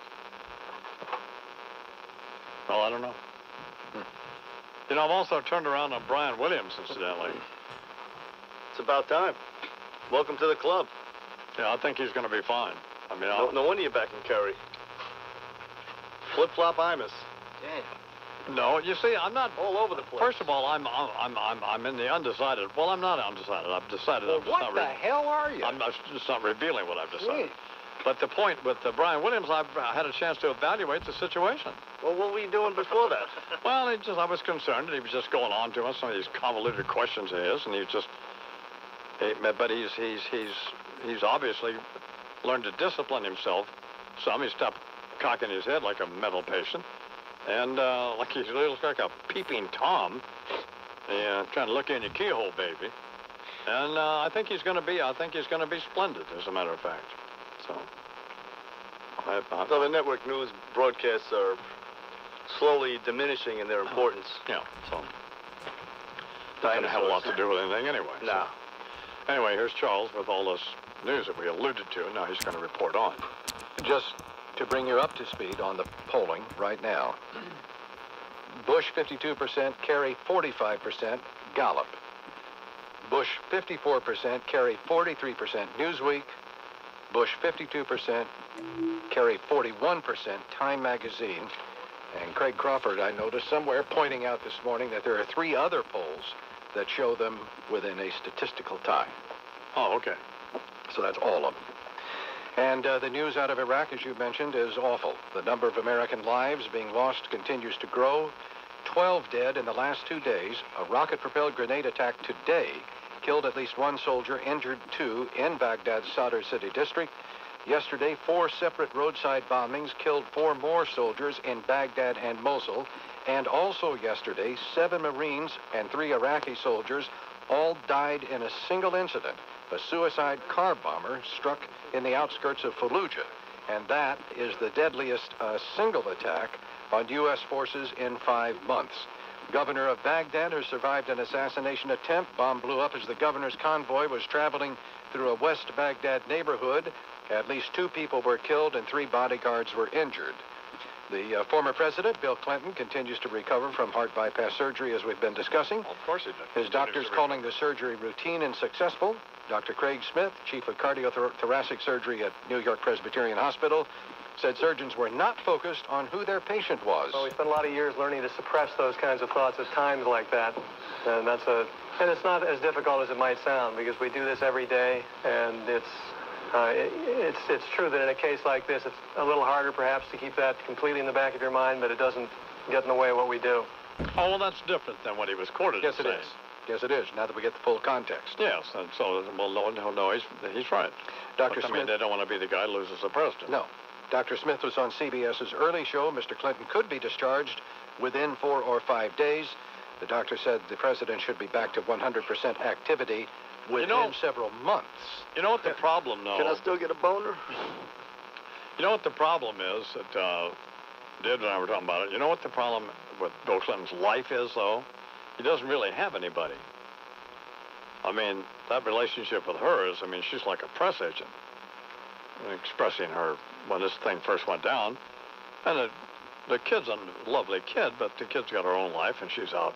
Well, I don't know. You know, I've also turned around on Brian Williams, incidentally. It's about time. Welcome to the club. Yeah, I think he's going to be fine. I mean, No, I'll, no wonder you're back in Kerry. Flip-flop Imus. no, you see, I'm not. All over the place. First of all, I'm I'm I'm I'm in the undecided. Well, I'm not undecided. I've decided. Well, I'm just what not the re- hell are you? I'm not, just not revealing what I've decided. Gee. But the point with uh, Brian Williams, I've uh, had a chance to evaluate the situation. Well, what were you doing before that? Well, he just I was concerned that he was just going on to us some of these convoluted questions of his, and he was just. He, but he's he's he's he's obviously learned to discipline himself some. He stopped cocking his head like a mental patient, and uh, like he's looks like a peeping Tom, yeah, trying to look in your keyhole, baby. And uh, I think he's going to be. I think he's going to be splendid, as a matter of fact. So. I, I, So the network news broadcasts are slowly diminishing in their importance. yeah. So. Not going to have a lot to do with anything anyway. so. No. Anyway, here's Charles with all this news that we alluded to. Now he's going to report on. Just to bring you up to speed on the polling right now. Bush fifty-two percent, Kerry forty-five percent, Gallup. Bush fifty-four percent, Kerry forty-three percent, Newsweek. Bush fifty-two percent, Kerry forty-one percent, Time Magazine. And Craig Crawford, I noticed somewhere, pointing out this morning that there are three other polls that show them within a statistical tie. Oh, okay. So that's all of them. And uh, the news out of Iraq, as you mentioned, is awful. The number of American lives being lost continues to grow. twelve dead in the last two days. A rocket-propelled grenade attack today killed at least one soldier, injured two in Baghdad's Sadr City district. Yesterday, four separate roadside bombings killed four more soldiers in Baghdad and Mosul. And also yesterday, seven Marines and three Iraqi soldiers all died in a single incident. A suicide car bomber struck in the outskirts of Fallujah. And that is the deadliest uh, single attack on U S forces in five months. Governor of Baghdad has survived an assassination attempt. Bomb blew up as the governor's convoy was traveling through a West Baghdad neighborhood. At least two people were killed and three bodyguards were injured. The uh, former president, Bill Clinton, continues to recover from heart bypass surgery, as we've been discussing. Of course he did. His doctors calling the surgery routine and successful. Doctor Craig Smith, chief of cardiothoracic surgery at New York Presbyterian Hospital, said surgeons were not focused on who their patient was. Well, we spent a lot of years learning to suppress those kinds of thoughts at times like that. And that's a, and it's not as difficult as it might sound, because we do this every day, and it's, uh, it, it's, it's true that in a case like this, it's a little harder perhaps to keep that completely in the back of your mind, but it doesn't get in the way of what we do. Oh, well, that's different than what he was quoted Yes, as it saying. is. Yes, it is, now that we get the full context. Yes, and so, well, no, no, no he's, he's right. Doctor But, I Smith, mean, they don't want to be the guy who loses the president. No. Doctor Smith was on C B S's early show. Mister Clinton could be discharged within four or five days. The doctor said the president should be back to one hundred percent activity within you know, several months. You know what the problem, though? Can I still get a boner? You know what the problem is that, uh, Did and I were talking about it. You know what the problem with Bill Clinton's life is, though? He doesn't really have anybody. I mean, that relationship with her is, I mean, she's like a press agent. Expressing her when this thing first went down. And the, the kid's a lovely kid, but the kid's got her own life, and she's out.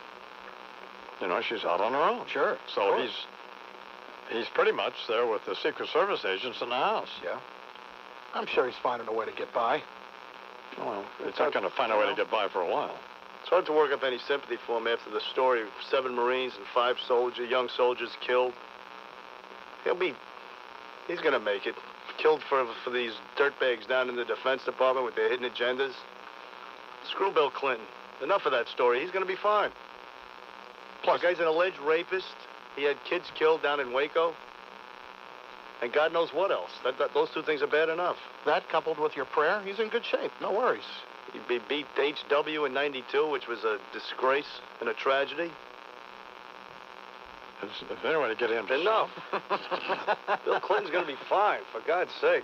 You know, she's out on her own. Sure. So sure. he's he's pretty much there with the Secret Service agents in the house. Yeah. I'm sure he's finding a way to get by. Well, it's not going to find a way to get by for a while. It's hard to work up any sympathy for him after the story of seven Marines and five soldiers, young soldiers killed. He'll be, he's going to make it. Killed for, for these dirtbags down in the Defense Department with their hidden agendas. Screw Bill Clinton. Enough of that story. He's going to be fine. Plus, the guy's an alleged rapist. He had kids killed down in Waco. And God knows what else. That, that, those two things are bad enough. That coupled with your prayer, he's in good shape. No worries. He beat H W in ninety-two, which was a disgrace and a tragedy. If anyone to get him to Enough. Bill Clinton's going to be fine, for God's sakes.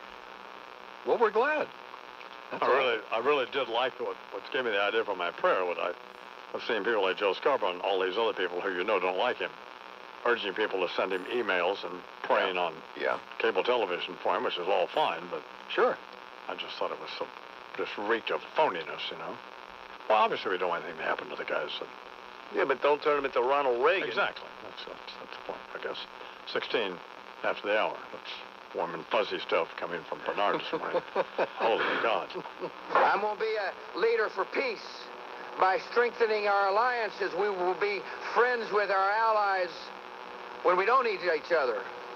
Well, we're glad. That's I all. really, I really did like what, what gave me the idea for my prayer. What I, I've seen people like Joe Scarborough and all these other people who you know don't like him, urging people to send him emails and praying yeah. on yeah. cable television for him, which is all fine, but Sure. I just thought it was so, just reeked of phoniness, you know. Well, obviously we don't want anything to happen to the guys. That, Yeah, but don't turn him into Ronald Reagan. exactly. That's, that's, that's the point, I guess. sixteen after the hour. That's warm and fuzzy stuff coming from Bernard this morning. Holy God. I'm going to be a leader for peace. By strengthening our alliances, we will be friends with our allies when we don't need each other,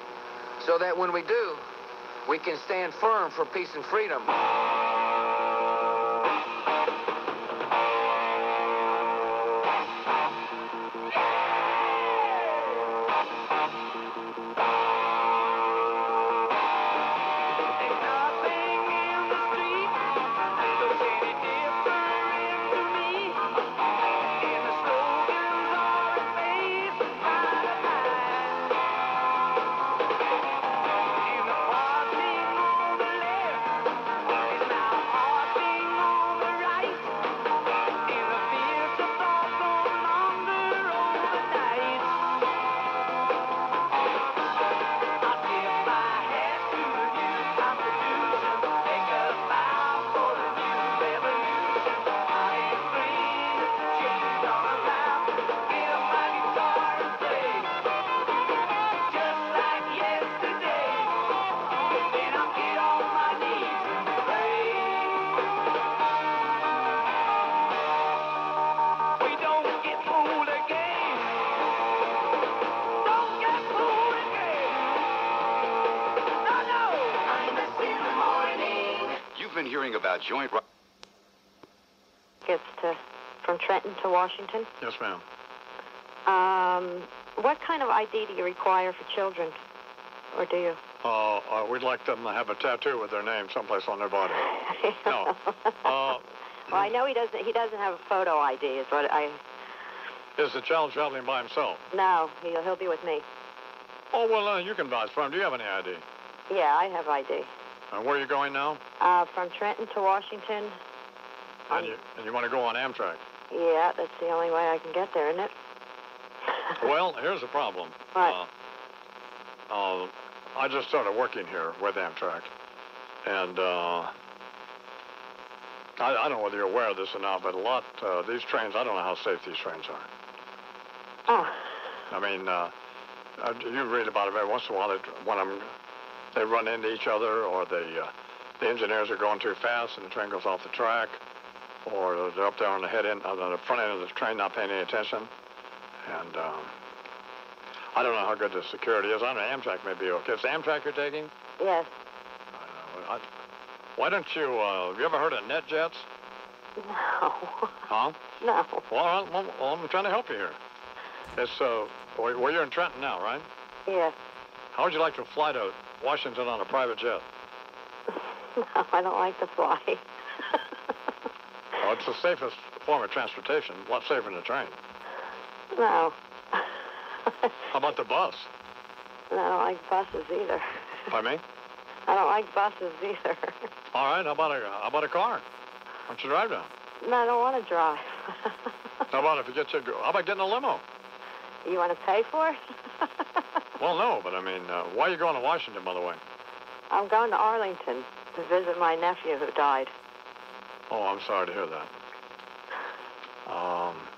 so that when we do, we can stand firm for peace and freedom. About joint gets to From Trenton to Washington? Yes, ma'am. Um, what kind of I D do you require for children? Or do you? Uh, uh, we'd like them to have a tattoo with their name someplace on their body. No. Uh, well, I know he doesn't. He doesn't have a photo I D. Is what I. Is the child traveling by himself? No, he'll he'll be with me. Oh well, uh, you can vouch for him. Do you have any I D? Yeah, I have I D. And where are you going now? Uh, from Trenton to Washington. And you and you want to go on Amtrak? Yeah, that's the only way I can get there, isn't it? Well, here's the problem. What? Uh, uh, I just started working here with Amtrak, and uh, I, I don't know whether you're aware of this or not, but a lot uh, these trains, I don't know how safe these trains are. Oh. I mean, uh, uh, you read about it every once in a while. They, when I'm, they run into each other, or they, uh, the engineers are going too fast, and the train goes off the track, or they're up there on the head end, on the front end of the train, not paying any attention, and. Um, I don't know how good the security is. I don't know, Amtrak may be okay. Is it Amtrak you're taking? Yes. I don't know. I, why don't you, uh, have you ever heard of NetJets? No. Huh? No. Well, I'm, well, I'm trying to help you here. It's, uh, well, well, you're in Trenton now, right? Yes. How would you like to fly to Washington on a private jet? No, I don't like to fly. Well, it's the safest form of transportation. A lot safer than a train. No. How about the bus? I don't like buses either. Pardon me? I don't like buses either. All right, how about a, how about a car? Why don't you drive down? No, I don't want to drive. How about if you get you, how about getting a limo? You want to pay for it? Well, no, but I mean, uh, why are you going to Washington, by the way? I'm going to Arlington to visit my nephew who died. Oh, I'm sorry to hear that. Um,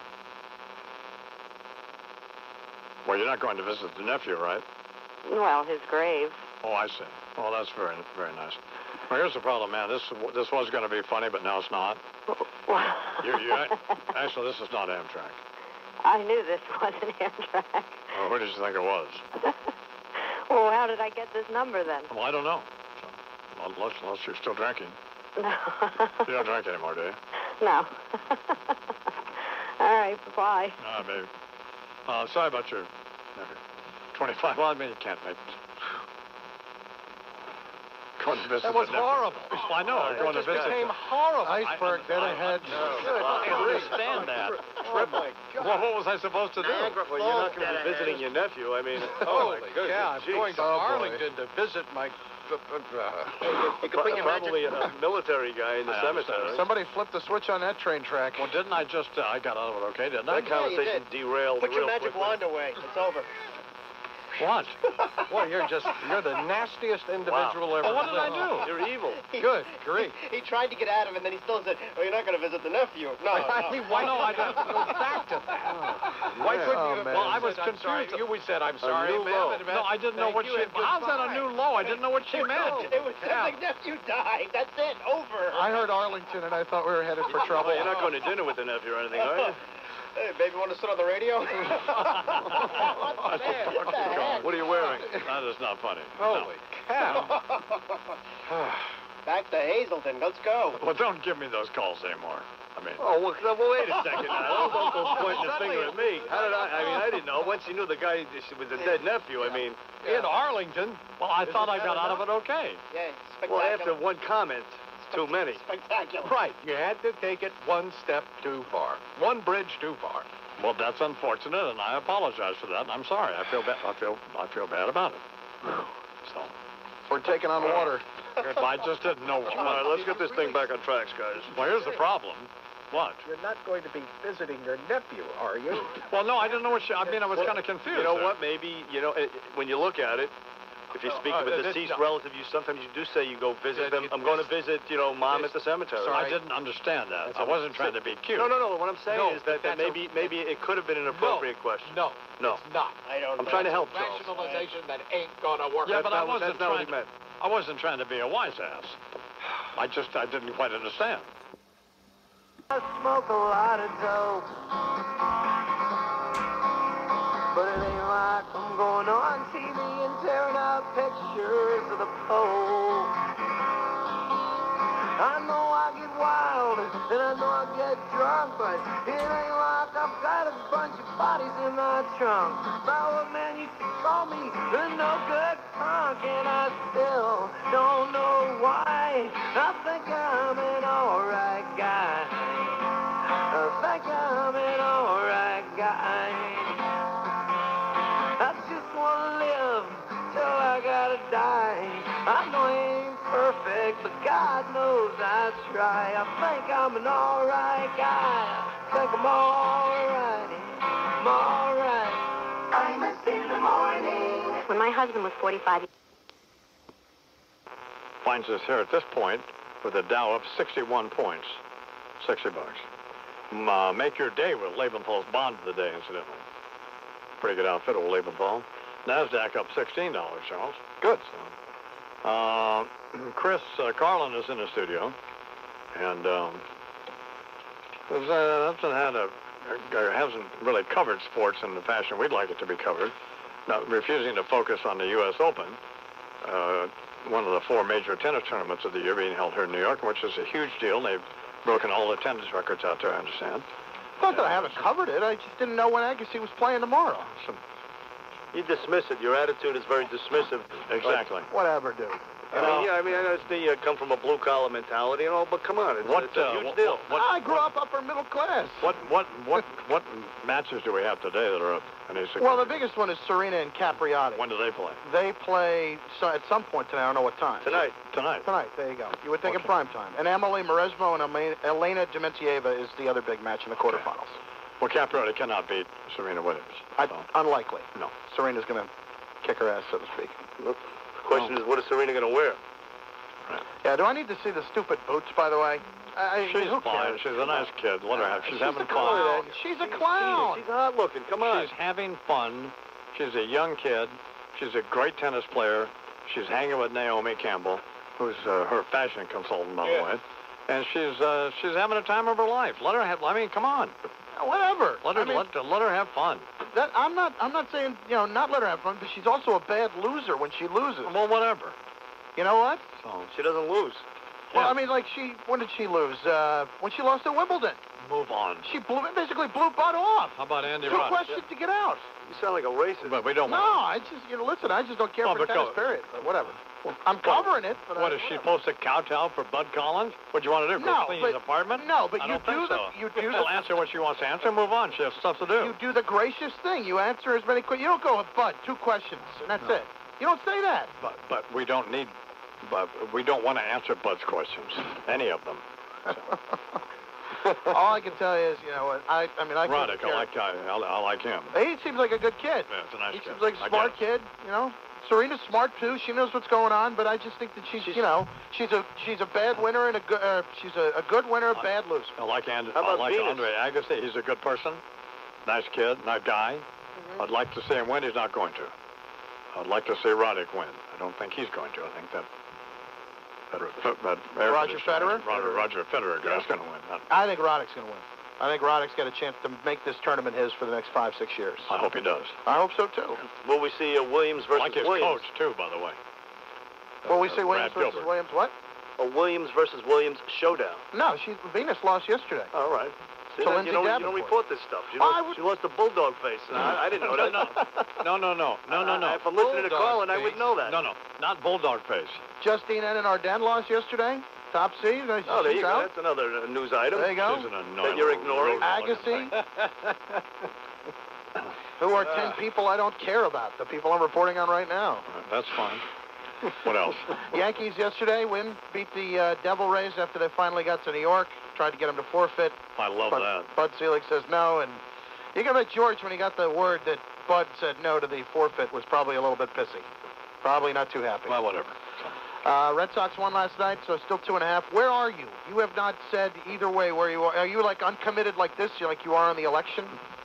well, you're not going to visit the nephew, right? Well, his grave. Oh, I see. Well, that's very, very nice. Well, here's the problem, man. This this was going to be funny, but now it's not. you, you, actually, this is not Amtrak. I knew this wasn't Amtrak. Well, who did you think it was? Well, how did I get this number then? Well, I don't know. So, unless, unless you're still drinking. No. You don't drink anymore, do you? No. All right, bye. Ah, baby. Uh, sorry about your twenty-five. Well, I mean, you can't make. Going to visit That was the nephew. horrible. Well, I know. It going to just visit. became horrible. Iceberg, then ahead. I understand that. Oh, my God. Well, what was I supposed to do? Well, you're not going to be visiting your nephew. I mean, oh, my goodness. Yeah, I'm Jeez. going to Oh, boy. Arlington to visit my... Uh, You could bring your Probably a military guy in the I cemetery. Somebody flipped the switch on that train track. Well, didn't I just... Uh, I got out of it okay, didn't I? That conversation derailed Put your real magic quickly. wand away. It's over. What? Boy, you're just... You're the nastiest individual ever. Well, what did I do? You're evil. Good grief. He tried to get at him, and then he still said, "Oh, you're not going to visit the nephew." No, I no. mean, why no? I don't go back to that. Why Yeah. couldn't Oh, you? man. Well, I was Said, I'm confused. sorry. You, we said, "I'm sorry, new ma'am." low. and- No, I didn't know Thank what you she... and How's that a goodbye. new low? I didn't know what she meant. It was Yeah. the nephew died. That's it. Over. I heard Arlington, and I thought we were headed for trouble. Well, you're not going to dinner with the nephew or anything, are you? Hey, baby, want to sit on the radio? What the heck? What are you wearing? That is not funny. Holy cow. Back to Hazleton. Let's go. Well, don't give me those calls anymore. I mean... Oh, well, well wait a second now. Don't go pointing the finger at me. How did I... I mean, I didn't know. Once you knew the guy was a dead nephew, I mean... In Arlington? Well, I thought I got out of it okay. Yeah, Well, spectacular. after one comment, it's too many. Spectacular. Right. You had to take it one step too far. One bridge too far. Well, that's unfortunate, and I apologize for that. And I'm sorry. I feel bad. I feel. I feel bad about it. So, We're taking on the water. I just didn't know what you All right, wanted. let's get this thing back on tracks, guys. Well, here's the problem. What? You're not going to be visiting your nephew, are you? Well, no, I didn't know what she... I mean, I was kind of confused. You know there. what? Maybe, you know, it, when you look at it, if you speak Uh, of a uh, deceased no. relative, you sometimes you do say you go visit them. I'm going to visit, you know, mom at the cemetery. I didn't understand that. I wasn't trying to be cute. No, no, no. What I'm saying No, is that, that that's a- maybe maybe it could have been an appropriate question. No. No. It's not. I don't I'm know. trying to help, Charles. Rationalization that ain't gonna work. Yeah, That's but I not what- wasn't that's not what trying. he meant. I wasn't trying to be a wise ass. I just I didn't quite understand. I smoke a lot of dope, but it ain't like I'm going on T V and tearing out pictures of the Pope. I know I get wild and I know I get drunk, but it ain't like I've got a bunch of bodies in my trunk. My old man used to call me the no good punk, and I still don't know why. I think I'm an alright guy. I think I'm an alright guy. I just wanna live till I gotta die. I know I ain't perfect, but God knows I try. I think I'm an alright guy. I think I'm alright. I'm alright. I'm up in the morning. When my husband was forty-five. Finds us here at this point with a Dow up sixty-one points. sixty bucks. Uh, make your day with Lebenthal's bond of the day, incidentally. Pretty good outfit, old Lebenthal. NASDAQ up sixteen dollars, Charles. Good. So, uh, Chris uh, Carlin is in the studio. And um, has, uh, hasn't, had a, uh, hasn't really covered sports in the fashion we'd like it to be covered. Not refusing to focus on the U S Open, uh, one of the four major tennis tournaments of the year being held here in New York, which is a huge deal. They've broken all the attendance records out there, I understand. Not that I haven't covered it. I just didn't know when Agassi was playing tomorrow. So, You dismiss it. Your attitude is very dismissive. exactly. Like, whatever, dude. I mean, yeah, I mean, I understand you come from a blue-collar mentality and all, but come on, it's, What, it's a uh, huge what- deal. what- I grew up upper middle class. What what what what matches do we have today that are up? Any Well, the biggest one is Serena and Capriati. When do they play? They play so at some point tonight. I don't know what time. Tonight. Tonight. Tonight. There you go. You would think Okay. in prime time. And Emily Maresmo and Elena- Elena Dementieva is the other big match in the quarterfinals. Well, Capriati cannot beat Serena Williams. I, So, unlikely. no. Serena's going to kick her ass, so to speak. Look, the question is, what is Serena going to wear? Yeah, do I need to see the stupid boots, by the way? I, She's who fine. cares? She's a nice kid. Let her have. She's, She's having a fun. clown. She's a clown. She's hot-looking. Come on. She's having fun. She's a young kid. She's a great tennis player. She's hanging with Naomi Campbell, who's uh, her fashion consultant, by Yeah. the way. And she's uh, she's having a time of her life. Let her have. I mean, come on. Whatever. Let her I mean, let, let her have fun. that, I'm not. I'm not saying you know not let her have fun, but she's also a bad loser when she loses. Well, whatever. You know what? So She doesn't lose. Well, yeah. I mean, like she. When did she lose? Uh, when she lost at Wimbledon. move on. She blew, basically blew Bud off. How about Andy Two Roddick? questions to get out. You sound like a racist. But we don't. No, I just you know listen. I just don't care Well, for tennis. because- Period. But whatever. I'm covering it. But What I, is she supposed to kowtow for Bud Collins? What do you want to do? Go No, clean but- his apartment? no, but I you don't think do the- so. you do She'll the- answer what she wants to answer. Move on. She has stuff to do. You do the gracious thing. You answer as many questions. You don't go with Bud. Two questions, and that's No. it. You don't say that. But but we don't need. But we don't want to answer Bud's questions. Any of them. All I can tell you is, you know, what, I I mean, I couldn't Roddick, I care. like I, I like him. He seems like a good kid. Yeah, it's a nice He kid. seems like I a smart guess. kid, you know. Serena's smart too. She knows what's going on, but I just think that she's, you know, she's a she's a bad winner and a good uh, she's a, a good winner, a bad loser. I like Andy. How I about like Venus? Andre Agassi. He's a good person, nice kid, nice guy. Mm-hmm. I'd like to see him win. He's not going to. I'd like to see Roddick win. I don't think he's going to. I think that. that, that, that Roger Federer? Roger, Roger Federer is going to win. Not- I think Roddick's going to win. I think Roddick's got a chance to make this tournament his for the next five, six years. I hope he does. I hope so too. Will we see uh, Williams I versus like his Williams? coach too, by the way. Well, we Uh, say Williams Brad versus Gilbert. Williams. What? A Williams versus Williams showdown. No, she Venus lost yesterday. All right. See, To now, Lindsay you, don't, you don't Davenport. report this stuff. You Well, know, I would- She lost a bulldog face. I, I didn't know that. No, no, no, no, no, no. If I'm listening to Bulldog Carlin, I would face. know that. No, no, not bulldog face. Justine N and Ardennes lost yesterday. Top seed. Oh, there She's you go. out. That's another uh, news item. There you go. She's an annoying That you're little ignoring. rodent Agassi. looking thing. Who are ten Uh. people I don't care about? The people I'm reporting on right now. That's fine. What else? Yankees yesterday win, beat the uh, Devil Rays after they finally got to New York. Tried to get them to forfeit. I love Bud, that. Bud Selig says no, and you can bet George when he got the word that Bud said no to the forfeit was probably a little bit pissy. Probably not too happy. Well, whatever. Uh, Red Sox won last night, so still two and a half. Where are you? You have not said either way where you are. Are you like uncommitted like this? You're like you are on the election?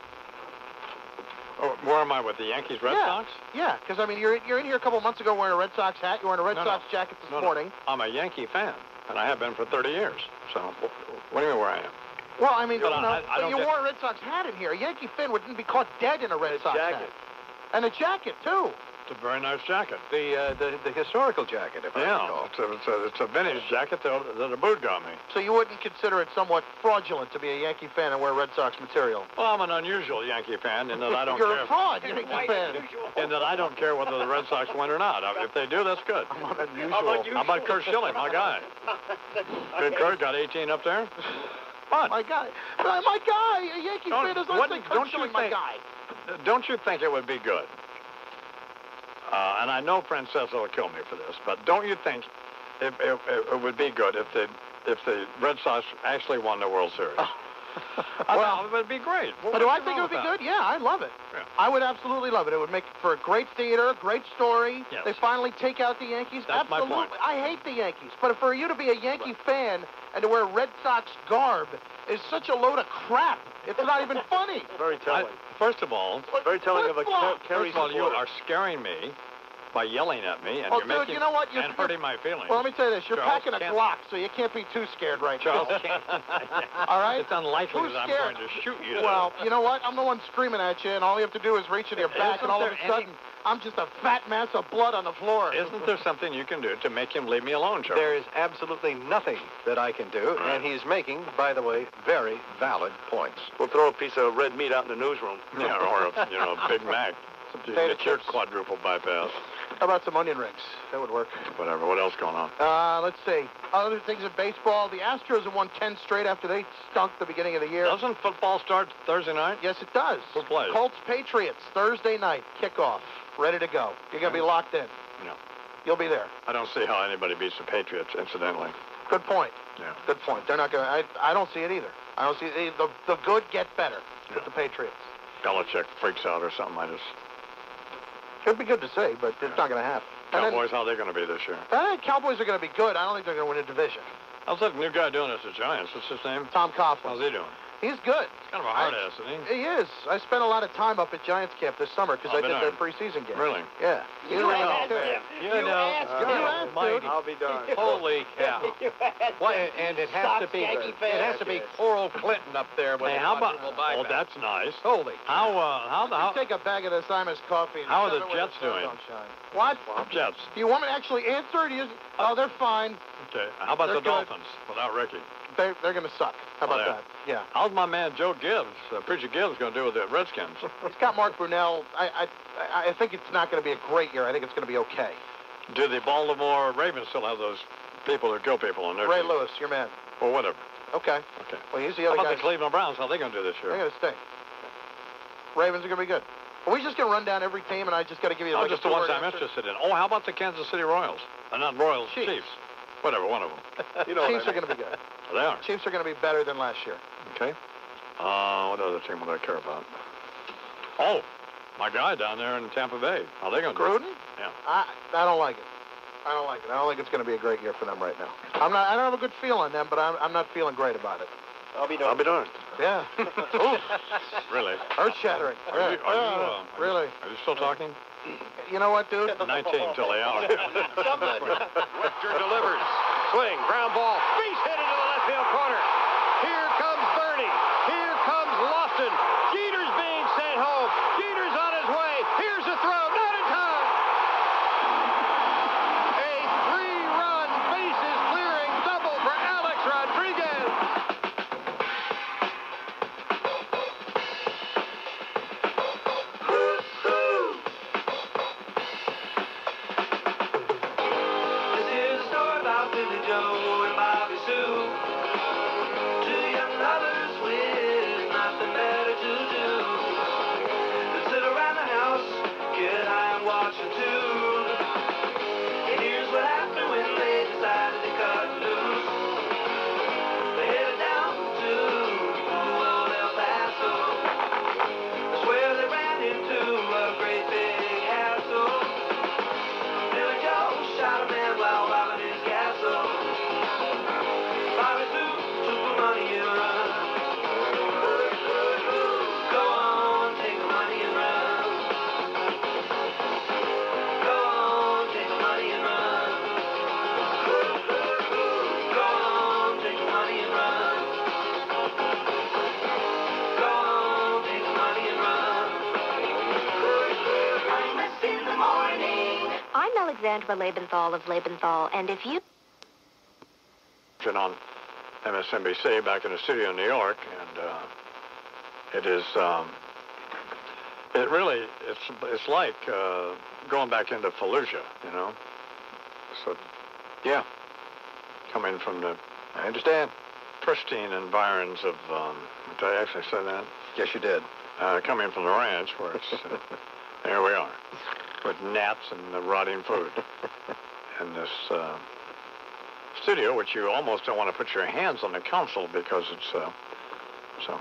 Oh, where am I with the Yankees, Red yeah. Sox? Yeah, because I mean you're you're in here a couple months ago wearing a Red Sox hat. You're wearing a Red No, no. Sox jacket this No, no. morning. I'm a Yankee fan, and I have been for thirty years. So, what do you mean where I am? Well, I mean, But you I- know, I- I but don't you get- wore a Red Sox hat in here. A Yankee fan wouldn't be caught dead in a Red And a Sox jacket. hat. And a jacket too. It's a very nice jacket. The uh, the, the historical jacket, if I Yeah, recall. it's a, it's, a, it's a vintage jacket that, that a boot got me. So you wouldn't consider it somewhat fraudulent to be a Yankee fan and wear Red Sox material? Well, I'm an unusual Yankee fan in that I don't You're care. a fraud, Yankee fan. In that I don't care whether the Red Sox win or not. I mean, if they do, that's good. I'm not unusual. How about Kurt Schilling, my guy? Good Kurt, got eighteen up there. What? My guy. My, my guy, a Yankee Don't- fan does not what- say Kurt don't you Schilling, my think- guy. Don't you think it would be good? Uh, and I know Francesco will kill me for this, but don't you think it, it, it would be good if the if the Red Sox actually won the World Series? I Well- thought it would be great. What But do would I be think it wrong would be with that? good? Yeah, I love it. Yeah. I would absolutely love it. It would make for a great theater, great story. Yes. They finally take out the Yankees. That's my absolutely. point. I hate the Yankees. But for you to be a Yankee fan and to wear Red Sox garb is such a load of crap. It's not even funny. Very telling. I, first of all, Very telling of a flip-flop. Ke- Kerry first of all, you supporter. are scaring me by yelling at me, and Oh, you're dude, making you know what? You're- and hurting my feelings. Well, let me tell you this. You're Charles packing a can't- Glock, so you can't be too scared right Charles now. can't. All right? It's unlikely Who's that I'm scared? going to shoot you. Well, you know what? I'm the one screaming at you, and all you have to do is reach in your back, Isn't and all of there a sudden, I'm just a fat mass of blood on the floor. Isn't there something you can do to make him leave me alone, Charles? There is absolutely nothing that I can do, Right. and he's making, by the way, very valid points. We'll throw a piece of red meat out in the newsroom. Yeah, or a, you know, Big Mac. Just potato get your chips. quadruple bypass. How about some onion rings? That would work. Whatever. What else going on? Uh, let's see. Other things in baseball. The Astros have won ten straight after they stunk the beginning of the year. Doesn't football start Thursday night? Yes, it does. Who plays? Colts Patriots Thursday night kickoff. Ready to go. You're gonna be locked in. No. You'll be there. I don't see how anybody beats the Patriots, incidentally. Good point. Yeah. Good point. They're not gonna. I, I don't see it either. I don't see it. The the good get better with Yeah. the Patriots. Belichick freaks out or something. I just. It'd be good to see, but it's not gonna happen. And then- Cowboys, how they going to be this year? Uh, Cowboys are going to be good. I don't think they're going to win a division. How's that new guy doing at the Giants? What's his name? Tom Coughlin. How's he doing? He's good. He's kind of a hard ass, isn't he? He is. I spent a lot of time up at Giants camp this summer because I'll I be did their darned. preseason game. Really? Yeah. He's You really asked good. him. You You know, asked God him. almighty. I'll be darned. Holy cow. What, and, and it has to be it has to be poor old Clinton up there with Hey, the how about? quadruple Oh, bypass. that's nice. Holy. How? Uh, how the? How, Take a bag of this Imus coffee. And How are shove the it where Jets sun doing? don't shine. What? Jets. Do you want me to actually answer? Or do you? Oh, they're fine. Okay. How about They're the good. Dolphins without Ricky? They're, they're going to suck. How Oh, about yeah. that? Yeah. How's my man Joe Gibbs, uh, Preacher Gibbs, going to do with the Redskins? He's got Mark Brunell. I, I, I think it's not going to be a great year. I think it's going to be okay. Do the Baltimore Ravens still have those people who kill people on their Ray team? Lewis, your man. Well, whatever. Okay. Okay. Well, he's the How other about guy. the Cleveland Browns? How are they going to do this They're year? going to stay. Ravens are going to be good. Are we just going to run down every team, and I just got to give you Oh, like just a the ones two-word I'm answer? interested in. Oh, how about the Kansas City Royals? Uh, not Royals, Chiefs. Chiefs. Whatever, one of them. You know Chiefs that. are going to be good. They are. Chiefs are going to be better than last year. Okay. Uh, what other team would I care about? Oh, my guy down there in Tampa Bay. How are they going to do? Gruden? Yeah. I I don't like it. I don't like it. I don't think it's going to be a great year for them right now. I'm not. I don't have a good feel on them, but I'm I'm not feeling great about it. I'll be darned. I'll be darned. Yeah. Ooh, Really? earth shattering. Are you, are you, Yeah. uh, really? Are you still talking? You know what, dude? nineteen till the hour. Rector delivers. Swing, ground ball. Base hit into the left field corner. Here comes Bernie. Here comes Lofton. Jeter's being sent home. Jeter's on his way. Here's a throw. Not in time. A three-run bases clearing double for Alex Rodriguez. This is a story about Billy Joe and Bobby Sue. Xandra Lebenthal of Lebenthal, and if you... On M S N B C back in the studio in New York, and uh, it is, um, it really, it's it's like uh, going back into Fallujah, you know? So, yeah, coming from the... I understand. Pristine environs of, um, did I actually say that? Yes, you did. Uh, coming from the ranch, where it's, uh, there we are, with gnats and the rotting food. And this uh, studio, which you almost don't want to put your hands on the console because it's, uh, so.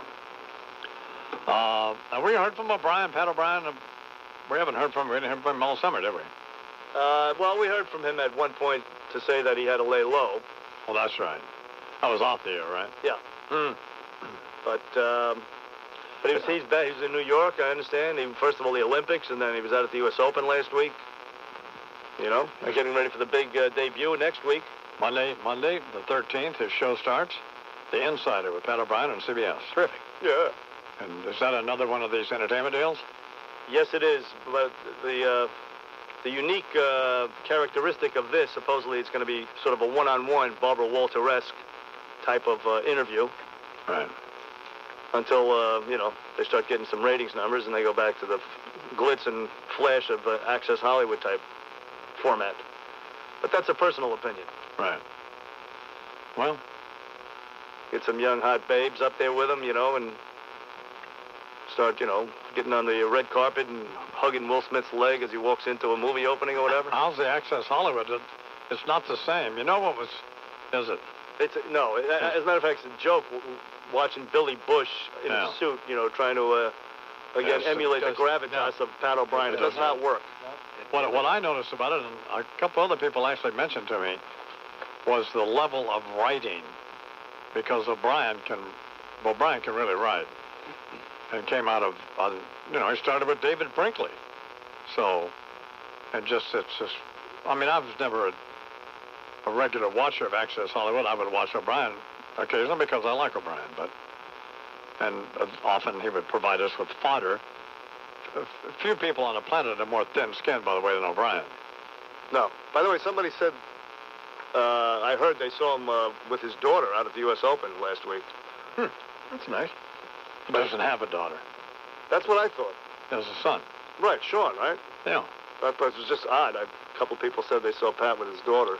Uh, have we heard from O'Brien, Pat O'Brien? Uh, we haven't heard from him, we didn't hear from him all summer, did we? Uh, well, we heard from him at one point to say that he had to lay low. Well, that's right. I was off the air, right? Yeah. Hmm. But, um, but he was, he's back. He was in New York, I understand. He, first of all, the Olympics, and then he was out at the U S Open last week. You know, and getting ready for the big uh, debut next week. Monday, Monday, the thirteenth, his show starts. The Insider with Pat O'Brien on C B S. Terrific. Yeah. And is that another one of these entertainment deals? Yes, it is. But the uh, the unique uh, characteristic of this, supposedly, it's going to be sort of a one-on-one Barbara Walter-esque type of uh, interview. Right. Until, uh, you know, they start getting some ratings numbers and they go back to the glitz and flash of uh, Access Hollywood type format. But that's a personal opinion. Right. Well. Get some young hot babes up there with him, you know, and start, you know, getting on the red carpet and hugging Will Smith's leg as he walks into a movie opening or whatever. How's the Access Hollywood? It, it's not the same. You know what was, is it? It's a, no, it, as a matter of fact, it's a joke watching Billy Bush in yeah. a suit, you know, trying to, uh, again, yes, emulate does, the gravitas no. of Pat O'Brien. It, it does not work. What, what I noticed about it, and a couple other people actually mentioned to me, was the level of writing, because O'Brien can, O'Brien can really write, and came out of, uh, you know, he started with David Brinkley, so, and just, it's just, I mean, I was never a, a regular watcher of Access Hollywood. I would watch O'Brien occasionally because I like O'Brien, but, and uh, often he would provide us with fodder. A few people on the planet are more thin-skinned, by the way, than O'Brien. No. By the way, somebody said, uh, I heard they saw him uh, with his daughter out at the U S Open last week. Hmm. That's nice. He doesn't have a daughter. That's what I thought. He has a son. Right, Sean, right? Yeah. That was just odd. I, a couple people said they saw Pat with his daughter.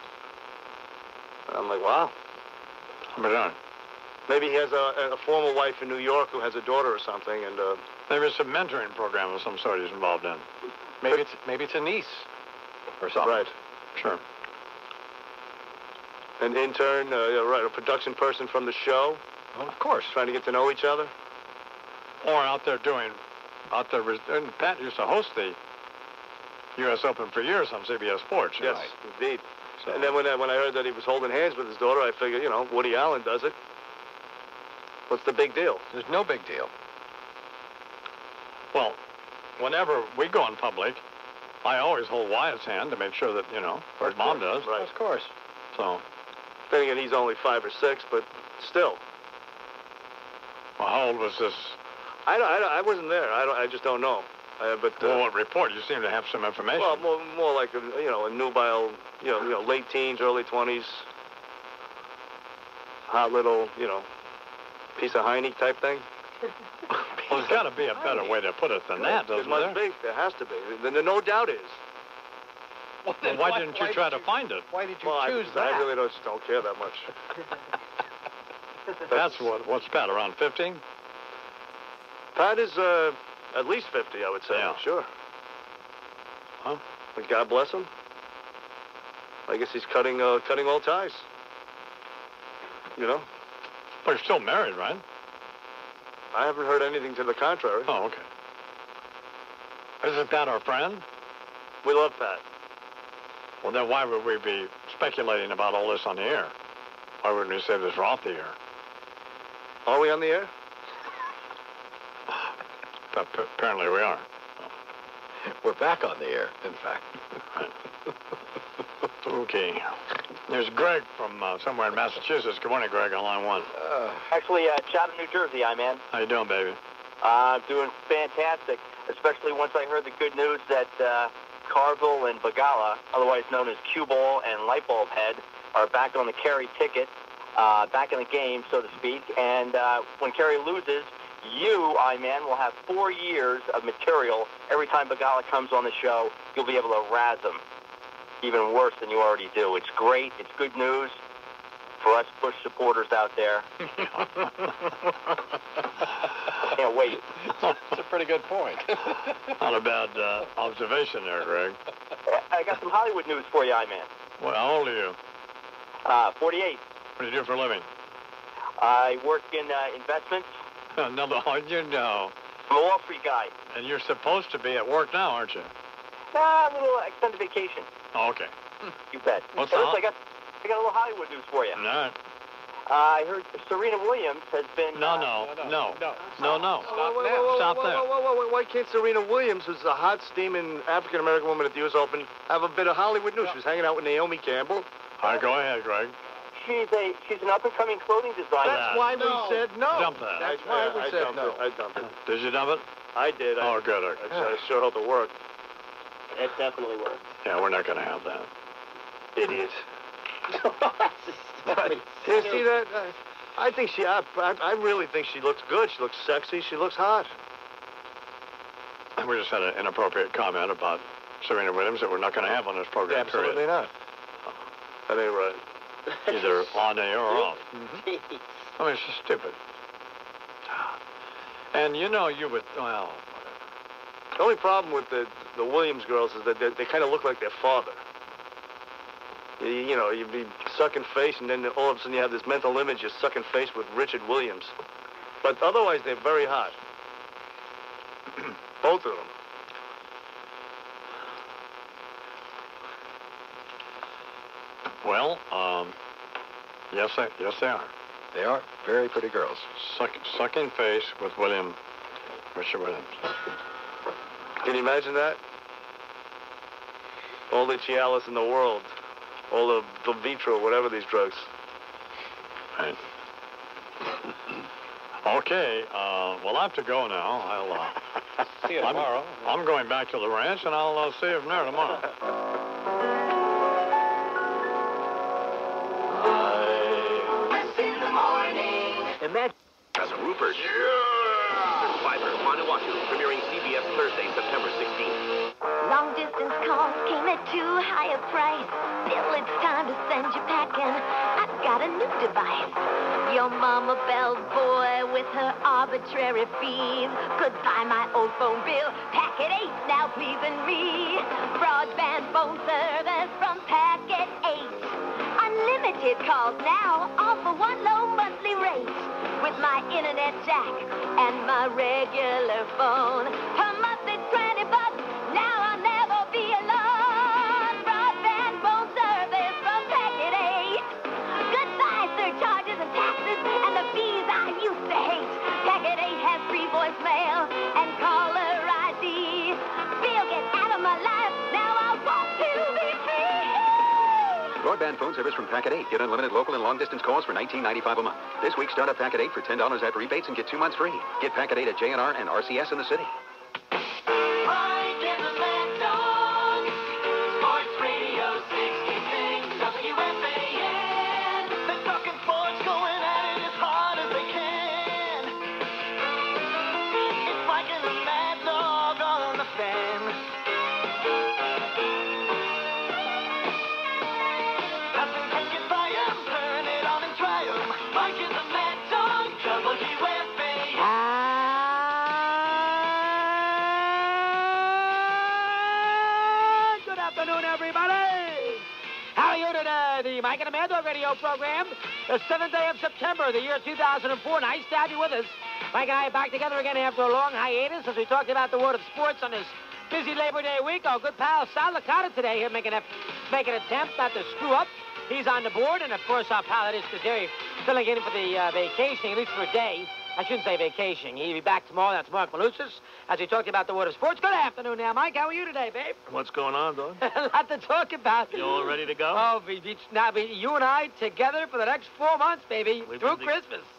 And I'm like, wow. But, uh, maybe he has a, a former wife in New York who has a daughter or something, and uh, there is a mentoring program of some sort he's involved in. Maybe it's maybe it's a niece or something. Right. Sure. An intern, uh, yeah, right, a production person from the show. Well, of course. Trying to get to know each other. Or out there doing, out there, and Pat used to host the U S Open for years on C B S Sports. Yes, right? indeed. So. And then when I, when I heard that he was holding hands with his daughter, I figured, you know, Woody Allen does it. What's the big deal? There's no big deal. Well, whenever we go in public, I always hold Wyatt's hand to make sure that, you know, his mom does. Right. Of course. So. Then again, he's only five or six, but still. Well, how old was this? I don't, I, don't, I wasn't there. I don't. I just don't know. Uh, but uh, well, what report? You seem to have some information. Well, more, more like a, you know, a nubile, you know, you know, late teens, early twenties, hot little, you know, piece of hiney type thing. Well, there's got to be a better way to put it than that, doesn't there? There must be. There has to be. Then there no doubt is. Well, then why, why didn't you why try did to you, find it? Why did you well, choose I, that? I really don't, don't care that much. That's, That's what. What's Pat, around fifteen? Pat is uh, at least fifty, I would say. Yeah. Sure. Huh? But God bless him. I guess he's cutting uh, cutting all ties. You know? But you're still married, right? I haven't heard anything to the contrary. Oh, okay. Isn't Pat our friend? We love Pat. Well, then why would we be speculating about all this on the air? Why wouldn't we say this off the air? Are we on the air? Apparently we are. We're back on the air, in fact. Okay. There's Greg from uh, somewhere in Massachusetts. Good morning, Greg, on line one. Uh, Actually, uh, Chatham, New Jersey, I'm in. How you doing, baby? Uh, doing fantastic, especially once I heard the good news that uh, Carville and Bagala, otherwise known as Cue Ball and Lightbulb Head, are back on the Kerry ticket, uh, back in the game, so to speak. And uh, when Kerry loses, you, I-Man, will have four years of material. Every time Bagala comes on the show, you'll be able to razz him even worse than you already do. It's great. It's good news for us Bush supporters out there. Can't wait. That's a pretty good point. Not a bad uh, observation there, Greg. I got some Hollywood news for you, I-Man. Well, how old are you? Uh, forty-eight. What do you do for a living? I work in uh, investments. No, no, you know. I'm a Wall Street guy. And you're supposed to be at work now, aren't you? Ah, a little extended vacation. Oh, okay. You bet. What's Hey, the listen, I got, I got a little Hollywood news for you. All right. Uh, I heard Serena Williams has been... No, uh, no, no, no, no, no. Stop Stop now. Whoa, whoa, Stop whoa, there. Whoa, whoa, whoa, why can't Serena Williams, who's a hot, steaming African-American woman at the U S Open, have a bit of Hollywood news? She was hanging out with Naomi Campbell. All right, go ahead, Greg. She's a she's an up-and-coming clothing designer. That's why we said no. Dump that. That's I- why I- we I said dumped no. it. I dumped it. Did you dump it? I did. I, Oh, good. I, I sure hope it worked. It definitely worked. Yeah, we're not going to have that. Idiot. You see that? Uh, I think she, I, I I really think she looks good. She looks sexy. She looks hot. We just had an inappropriate comment about Serena Williams that we're not going to have on this program. Absolutely period. not. That ain't right. Either on air or off. Mm-hmm. I mean, it's just stupid. And you know, you would, well, The only problem with the the Williams girls is that they, they kind of look like their father. You, you know, you'd be sucking face, and then all of a sudden you have this mental image you're sucking face with Richard Williams. But otherwise, they're very hot. Both of them. well, um, yes, they, yes, they are. They are very pretty girls. Suck, sucking face with William, Richard Williams. Can you imagine that? All the Cialis in the world. All the Velvitro, whatever these drugs. Right. Okay, uh, well, I have to go now. I'll, uh, See you I'm, tomorrow. I'm going back to the ranch, and I'll uh, see you from there tomorrow. In the morning. Imagine as Rupert. Survivor Vanuatu, premiering C B S Thursday, September sixteenth. Long distance calls came at too high a price. Bill, it's time to send you packing. I've got a new device. Your mama bellboy with her arbitrary fees could buy my old phone bill. Packet eight now pleasing me. Broadband phone service from Packet eight. Unlimited calls now, all for one low monthly rate. With my internet jack and my regular phone. Per month it's twenty bucks. Now I'll never be alone. Broadband phone service from Packet eight. Goodbye surcharges and taxes and the fees I used to hate. Packet eight has free voicemail and caller I D. Bill, get out of my life. Now I want to be free. Broadband phone service from Packet eight. Get unlimited local and long-distance calls for nineteen ninety-five a month. This week, start up Packet eight for ten dollars after rebates and get two months free. Get Packet eight at J N R and R C S in the city. Mike and the Mad Dog. Sports Radio sixty-six W F A N. They're talking sports, going at it as hard as they can. It's Mike and the Mad Dog on the fan. Nothing can get by 'em. Turn it on and try 'em. Mike and the Mad Dog, W F A N. Good afternoon, everybody. How are you today? The Mike and the Mad Dog radio program, the seventh day of September, the year two thousand four. Nice to have you with us. Mike and I are back together again after a long hiatus as we talked about the world of sports on this busy Labor Day week. Our good pal Sal Licata today here making, a, making an attempt not to screw up. He's on the board, and of course our pal it is Kazari filling in for the uh, vacation, at least for a day. I shouldn't say vacation. He'll be back tomorrow. That's Mark Malusis. As we talked about the world of sports. Good afternoon now, Mike. How are you today, babe? What's going on, Don? A lot to talk about. You all ready to go? Oh, we, we, now we, you and I together for the next four months, baby, We've through been to- Christmas.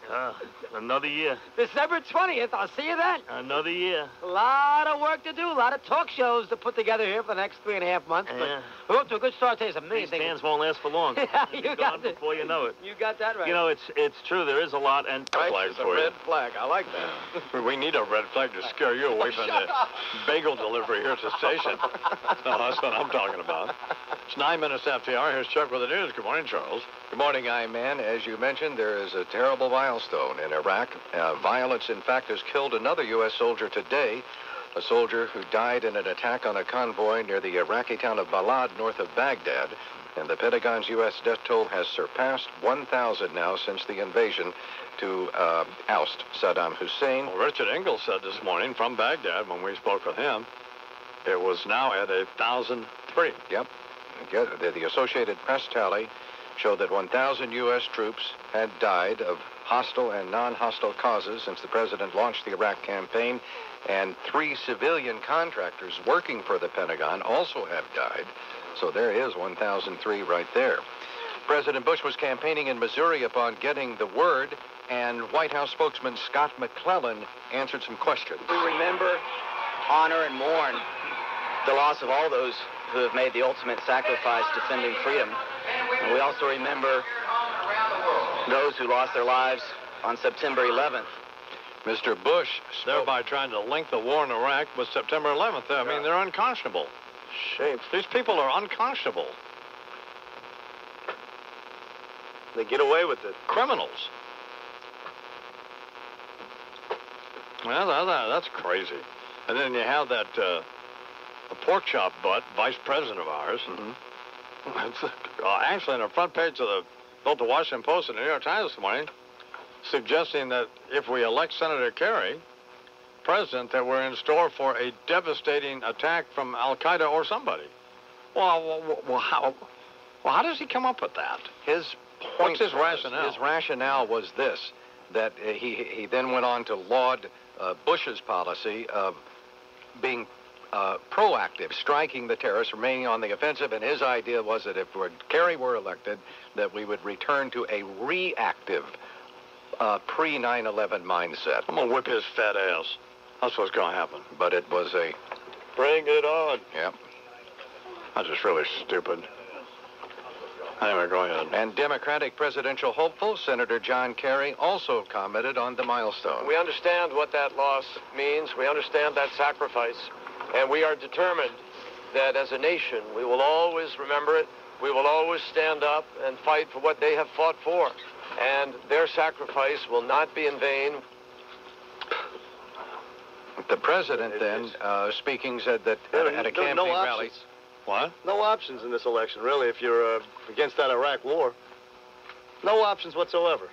Uh, another year. December twentieth. I'll see you then. Another year. A lot of work to do. A lot of talk shows to put together here for the next three and a half months. Yeah. But we're up to a good start today. It's amazing. These fans won't last for long. Yeah, you You'll be got gone it. before you know it. You got that right. You know, it's it's true. There is a lot, and Flag It's a for you. red flag. I like that. We need a red flag to scare you away from the bagel delivery here at the station. No, that's what I'm talking about. It's nine minutes after the hour. Here's Chuck with the news. Good morning, Charles. Good morning, I-Man. As you mentioned, there is a terrible milestone in Iraq. Uh, violence, in fact, has killed another U S soldier today, a soldier who died in an attack on a convoy near the Iraqi town of Balad, north of Baghdad. And the Pentagon's U S death toll has surpassed one thousand now since the invasion to uh, oust Saddam Hussein. Well, Richard Engel said this morning from Baghdad when we spoke with him, it was now at a thousand three. Yep. The, the Associated Press tally showed that one thousand U S troops had died of hostile and non-hostile causes since the president launched the Iraq campaign, and three civilian contractors working for the Pentagon also have died. So there is one thousand three right there. President Bush was campaigning in Missouri upon getting the word, and White House spokesman Scott McClellan answered some questions. We remember, honor, and mourn the loss of all those who have made the ultimate sacrifice defending freedom. And we also remember those who lost their lives on September eleventh. Mister Bush thereby trying to link the war in Iraq with September eleventh. I mean, they're unconscionable. Shame. These people are unconscionable. They get away with it. Criminals. Well, that, that, that's crazy. And then you have that uh, the pork chop butt, vice president of ours. Mm-hmm. It's, uh, actually, on the front page of the both the Washington Post and the New York Times this morning, suggesting that if we elect Senator Kerry president, that we're in store for a devastating attack from Al-Qaeda or somebody. Well, well, well, how, well, how does he come up with that? His What's his was, rationale? His rationale was this, that uh, he, he then went on to laud uh, Bush's policy of being uh, proactive, striking the terrorists, remaining on the offensive, and his idea was that if Kerry were elected, that we would return to a reactive, uh, pre nine eleven mindset. I'm going to whip his fat ass. That's what's going to happen. But it was a... Bring it on. Yep. That's just really stupid. Anyway, go ahead. And Democratic presidential hopeful Senator John Kerry also commented on the milestone. We understand what that loss means. We understand that sacrifice. And we are determined that as a nation, we will always remember it. We will always stand up and fight for what they have fought for. And their sacrifice will not be in vain. The president then, uh, speaking, said that at, at a campaign no rally... options. What? No options in this election, really, if you're uh, against that Iraq war. No options whatsoever.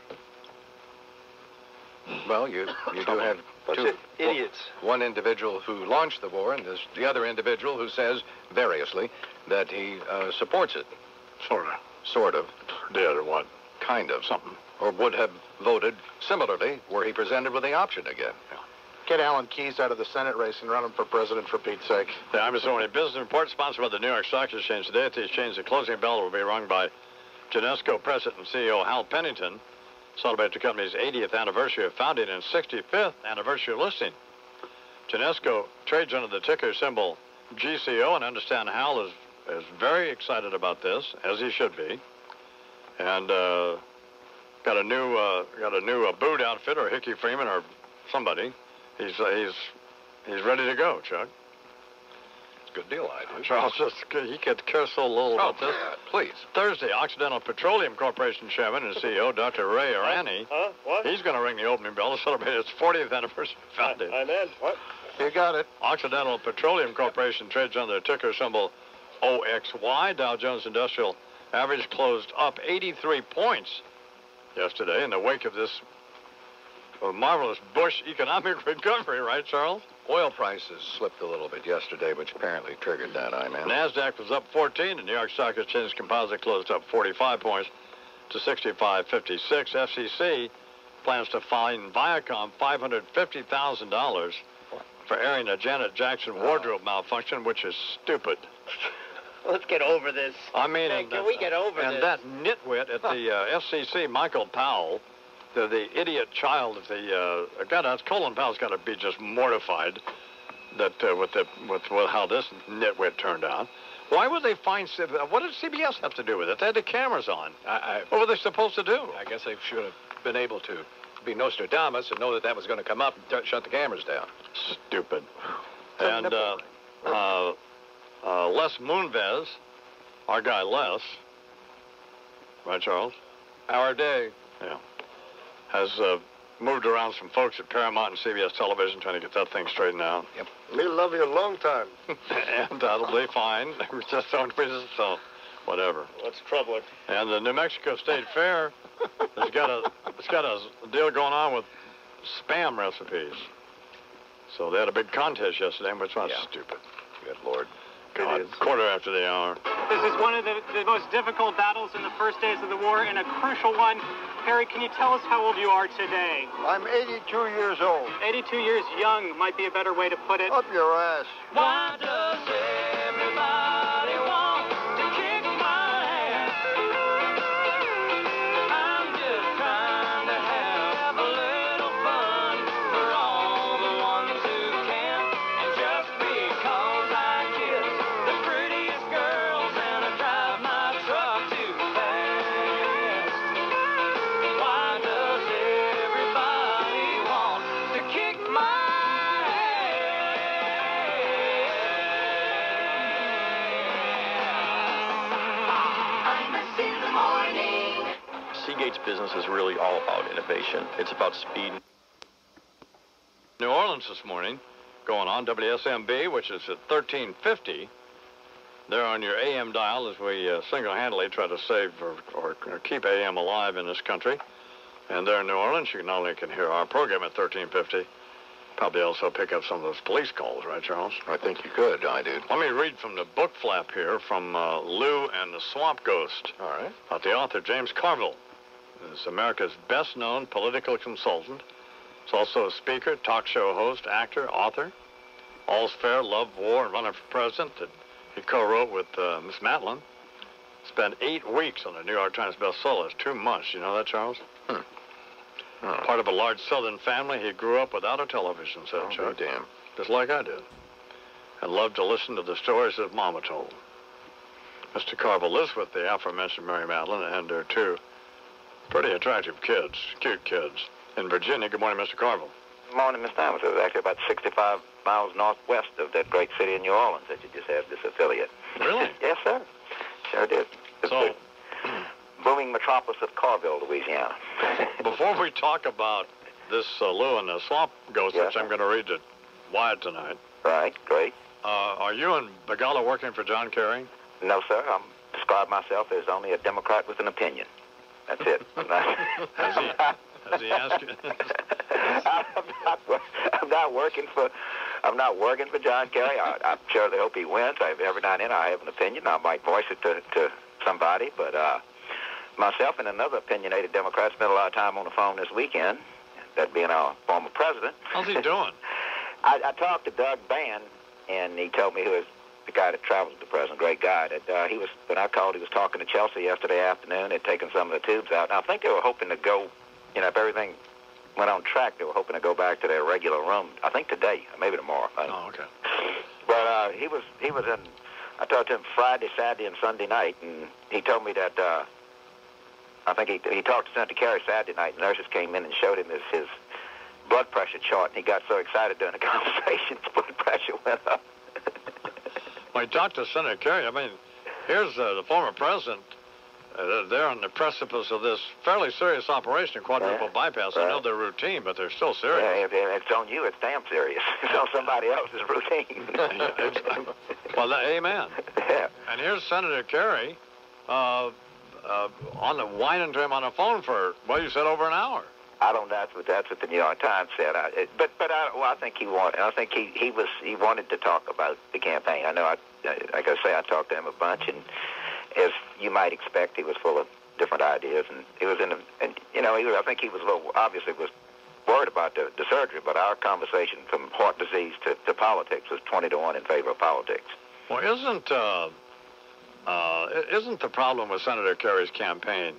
Well, you you do have two idiots. One individual who launched the war, and this, the other individual who says variously that he uh, supports it. Sort of. Sort of. Did or what? Kind of. Something. Or would have voted similarly were he presented with the option again. Yeah. Get Alan Keyes out of the Senate race and run him for president, for Pete's sake. The I'm a business report sponsored by the New York Stock Exchange. Today at the exchange, the closing bell will be rung by Genesco President and C E O Hal Pennington. Celebrate the company's eightieth anniversary of founding and sixty-fifth anniversary of listing. Genesco trades under the ticker symbol G C O, and I understand Hal is, is very excited about this, as he should be. And uh, got a new uh, got a new uh, boot outfit, or Hickey Freeman, or somebody. He's uh, he's he's ready to go, Chuck. It's a good deal, I do. Charles, just he could care so little oh, about this. Yeah, please. Thursday, Occidental Petroleum Corporation Chairman and C E O Doctor Ray Arani. Huh? What? He's going to ring the opening bell to celebrate its fortieth anniversary of founding. I did. What? You got it. Occidental Petroleum Corporation trades under the ticker symbol O X Y. Dow Jones Industrial Average closed up eighty-three points yesterday in the wake of this uh, marvelous Bush economic recovery, right, Charles? Oil prices slipped a little bit yesterday, which apparently triggered that, I mean. NASDAQ was up fourteen. The New York Stock Exchange Composite closed up forty-five points to sixty-five fifty-six. F C C plans to fine Viacom five hundred fifty thousand dollars for airing a Janet Jackson wardrobe malfunction, which is stupid. Let's get over this. I mean, Hey, and, can we get over and this? that nitwit at the uh, F C C, Michael Powell, the, the idiot child of the uh, God, that's Colin Powell's got to be just mortified that uh, with the with, with how this nitwit turned out. Why would they find? What did C B S have to do with it? They had the cameras on. I, I, what were they supposed to do? I guess they should have been able to be Nostradamus and know that that was going to come up and shut the cameras down. Stupid. And uh, uh, uh, Les Moonves, our guy Les, right, Charles? Our day. Yeah. Has uh, moved around some folks at Paramount and C B S Television trying to get that thing straightened out. Yep. We'll love you a long time. And that'll be fine. We just don't visit, so whatever. What's troubling? And the New Mexico State Fair has got a it's got a deal going on with spam recipes. So they had a big contest yesterday, which was Yeah. stupid. Good Lord. God, quarter after the hour. This is one of the, the most difficult battles in the first days of the war, and a crucial one. Harry, can you tell us how old you are today? I'm eighty-two years old. eighty-two years young might be a better way to put it. Up your ass. Why does everybody want to kick my ass? I'm just trying to have a little fun for all the ones who can. And just because I kiss the prettiest girls and I drive my truck too fast, why does everybody want to kick my Seagate's business is really all about innovation. It's about speed. New Orleans this morning, going on W S M B, which is at thirteen fifty. There on your A M dial as we uh, single-handedly try to save or, or, or keep A M alive in this country. And there in New Orleans, you not only can hear our program at thirteen fifty, probably also pick up some of those police calls, right, Charles? I think you could. I did. Let me read from the book flap here from uh, Lou and the Swamp Ghost. All right. About the author, James Carville. Is America's best-known political consultant. He's also a speaker, talk show host, actor, author. All's Fair, Love, War, and Running for President that he co-wrote with uh, Miss Matlin. Spent eight weeks on the New York Times bestseller list. Two months. You know that, Charles? Hmm. Oh. Part of a large Southern family, he grew up without a television set, Oh, Chuck. damn. Just like I did. And loved to listen to the stories that Mama told. Mister Carville lives with the aforementioned Mary Matlin and her two pretty attractive kids, cute kids, in Virginia. Good morning, Mister Carville. Good morning, Mister Thomas. It was actually about sixty-five miles northwest of that great city of New Orleans that you just had this affiliate. Really? Yes, sir. Sure did. It's So, the booming metropolis of Carville, Louisiana. before we talk about this uh, Lou and the Swamp Ghost, Yes, which I'm going to read to Wyatt tonight, Right, great. uh, are you and Bagala working for John Kerry? No, sir. I'm describe myself as only a Democrat with an opinion. That's it. I'm not, Has he, has he asked you? I'm, not, I'm not working for. I'm not working for John Kerry. I, I surely hope he wins. I, every now and then I have an opinion. I might voice it to, to somebody, but uh, myself and another opinionated Democrat spent a lot of time on the phone this weekend. That being our former president. How's he doing? I, I talked to Doug Bann, and he told me who is the guy that travels with the president, great guy. That uh, he was when I called, he was talking to Chelsea yesterday afternoon. They'd taken some of the tubes out. Now I think they were hoping to go, you know, if everything went on track, they were hoping to go back to their regular room. I think today, or maybe tomorrow. Oh, okay. But uh, he was he was in. I talked to him Friday, Saturday, and Sunday night, and he told me that. Uh, I think he he talked to Senator Kerry Saturday night. And nurses came in and showed him his his blood pressure chart, and he got so excited during the conversation, his blood pressure went up. Well, he talked to Senator Kerry. I mean, here's uh, the former president. Uh, they're on the precipice of this fairly serious operation, quadruple Yeah, bypass. I right. know they're routine, but they're still serious. Yeah, if if it's on you, it's damn serious. It's on somebody else's routine. Yeah, it's, well, that, amen. Yeah. And here's Senator Kerry uh, uh, on the whining to him on the phone for, well, you said over an hour. I don't know. That's what that's what the New York Times said. I, it, but but I, well, I think he wanted. I think he, he was he wanted to talk about the campaign. I know. I, like I say, I talked to him a bunch, and as you might expect, he was full of different ideas, and he was in. A, and you know, he was, I think he was a little, obviously was worried about the, the surgery. But our conversation from heart disease to, to politics was twenty to one in favor of politics. Well, isn't uh, uh, isn't the problem with Senator Kerry's campaign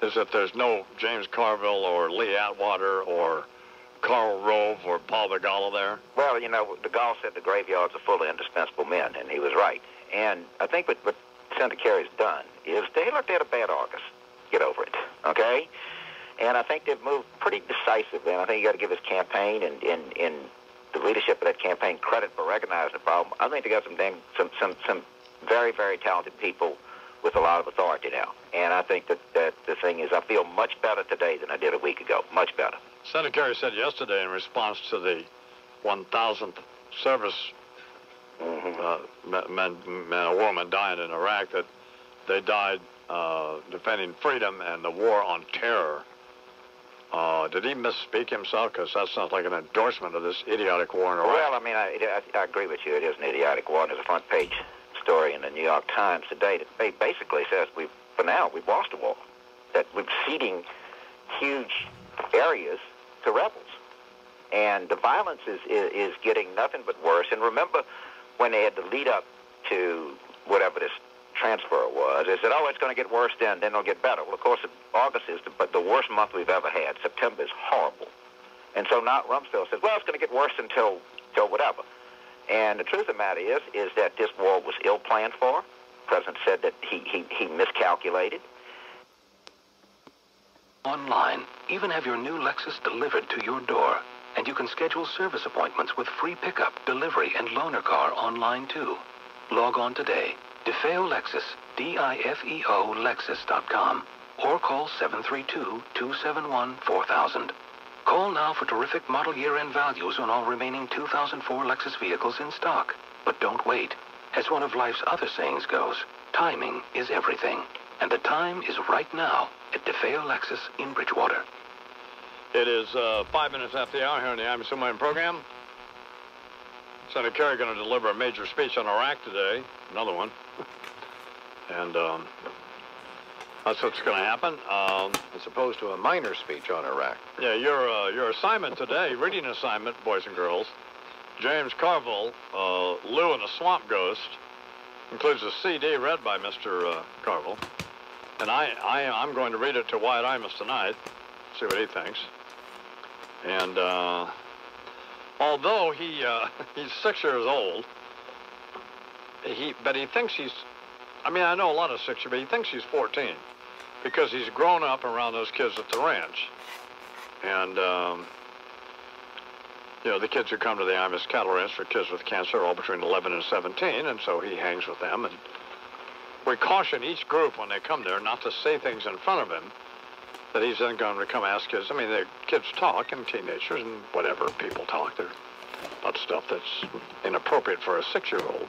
is that there's no James Carville or Lee Atwater or Karl Rove or Paul Begala there? Well, you know, de Gaulle said the graveyards are full of indispensable men, and he was right. And I think what, what Senator Kerry's done is they looked at a bad August. Get over it, okay? And I think they've moved pretty decisively, and I think you got to give his campaign and, and, and the leadership of that campaign credit for recognizing the problem. I think they got some dang, some, some, some very, very talented people with a lot of authority now. And I think that, that the thing is, I feel much better today than I did a week ago. Much better. Senator Kerry said yesterday in response to the one thousandth service mm-hmm. uh, men, men or women dying in Iraq that they died uh, defending freedom and the war on terror. Uh, did he misspeak himself? Because that sounds like an endorsement of this idiotic war in Iraq. Well, I mean, I, I, I agree with you. It is an idiotic war. And there's a front page story in the New York Times today that basically says we've, for now, we've lost the war. That we're ceding huge areas to rebels. And the violence is, is, is getting nothing but worse. And remember when they had the lead up to whatever this transfer was, they said, oh, it's going to get worse then, then it'll get better. Well, of course, August is the, but the worst month we've ever had. September is horrible. And so now Rumsfeld says, well, it's going to get worse until, until whatever. And the truth of the matter is, is that this war was ill planned for. The president said that he, he, he miscalculated. Online, even have your new Lexus delivered to your door. And you can schedule service appointments with free pickup, delivery, and loaner car online, too. Log on today. DeFeo Lexus, D I F E O Lexus dot com, or call seven three two, two seven one, four thousand. Call now for terrific model year-end values on all remaining two thousand four Lexus vehicles in stock. But don't wait. As one of life's other sayings goes, timing is everything. And the time is right now at DeFeo Lexus in Bridgewater. It is uh, five minutes after the hour here on the I'm Somewhere program. Senator Kerry going to deliver a major speech on Iraq today, another one. And um, that's what's going to happen. Um, As opposed to a minor speech on Iraq. Yeah, your uh, your assignment today, reading assignment, boys and girls, James Carville, uh, Lou and the Swamp Ghost, includes a C D read by Mister Uh, Carville. And I, I, I'm going to read it to Wyatt Imus tonight, see what he thinks. And uh, although he uh, he's six years old, he but he thinks he's, I mean, I know a lot of six years, but he thinks he's fourteen because he's grown up around those kids at the ranch. And, um, you know, the kids who come to the Imus cattle ranch for kids with cancer are all between eleven and seventeen, and so he hangs with them. And we caution each group when they come there not to say things in front of him that he's then going to come ask his, I mean, the kids talk, and teenagers and whatever, people talk. They're not stuff that's inappropriate for a six-year-old,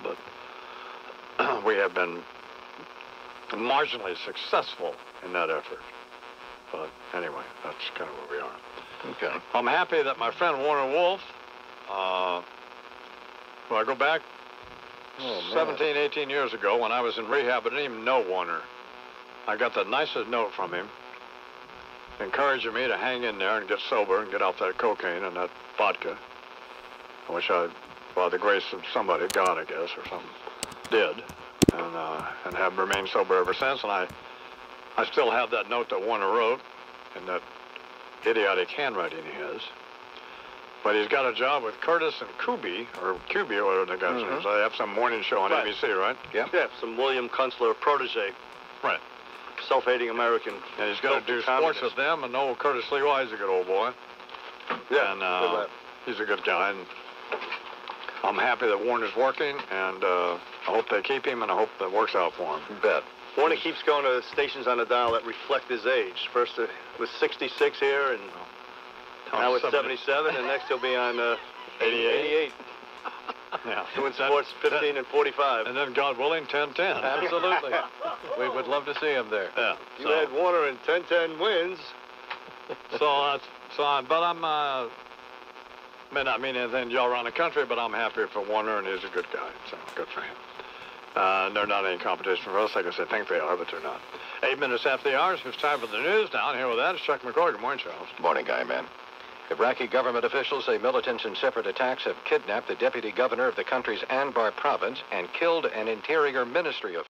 but we have been marginally successful in that effort. But anyway, that's kind of where we are. Okay. I'm happy that my friend Warner Wolf, uh, well, I go back oh, seventeen, eighteen years ago when I was in rehab. I didn't even know Warner. I got the nicest note from him, encouraging me to hang in there and get sober and get off that cocaine and that vodka. I wish I, by the grace of somebody, God, I guess, or something, did, and uh, and have remained sober ever since. And I, I still have that note that Warner wrote, and that idiotic handwriting he has. But he's got a job with Curtis and Kuby, or Kuby, or whatever the guy's Mm-hmm. name is. They have some morning show on Right. A B C, right? Yeah. Yeah, some William Kunstler protege. Right. Self-hating American. And he's going to do sports with them, and old Curtis Lee Wise is a good old boy. Yeah, and uh, he's a good guy. And I'm happy that Warner's working, and uh, I hope they keep him, and I hope that works out for him. You bet. Warner keeps going to stations on the dial that reflect his age. First it was sixty-six here, and now it's seventy-seven, and next he'll be on uh, eighty-eight. Yeah. Doing sports fifteen and forty-five. And then, God willing, ten ten. Absolutely. We would love to see him there. Yeah. You so. had Warner in ten ten wins. So that's so. I, but I'm. Uh, may not mean anything to y'all around the country, but I'm happy for Warner, and he's a good guy. So good for him. Uh, they're not any competition for us. Like I said, I think they are, but they're not. Eight minutes after the hour, it's time for the news. Down here with that is Chuck McCoy. Good morning, Charles. Morning, Guy, man. Iraqi government officials say militants in separate attacks have kidnapped the deputy governor of the country's Anbar province and killed an interior ministry official.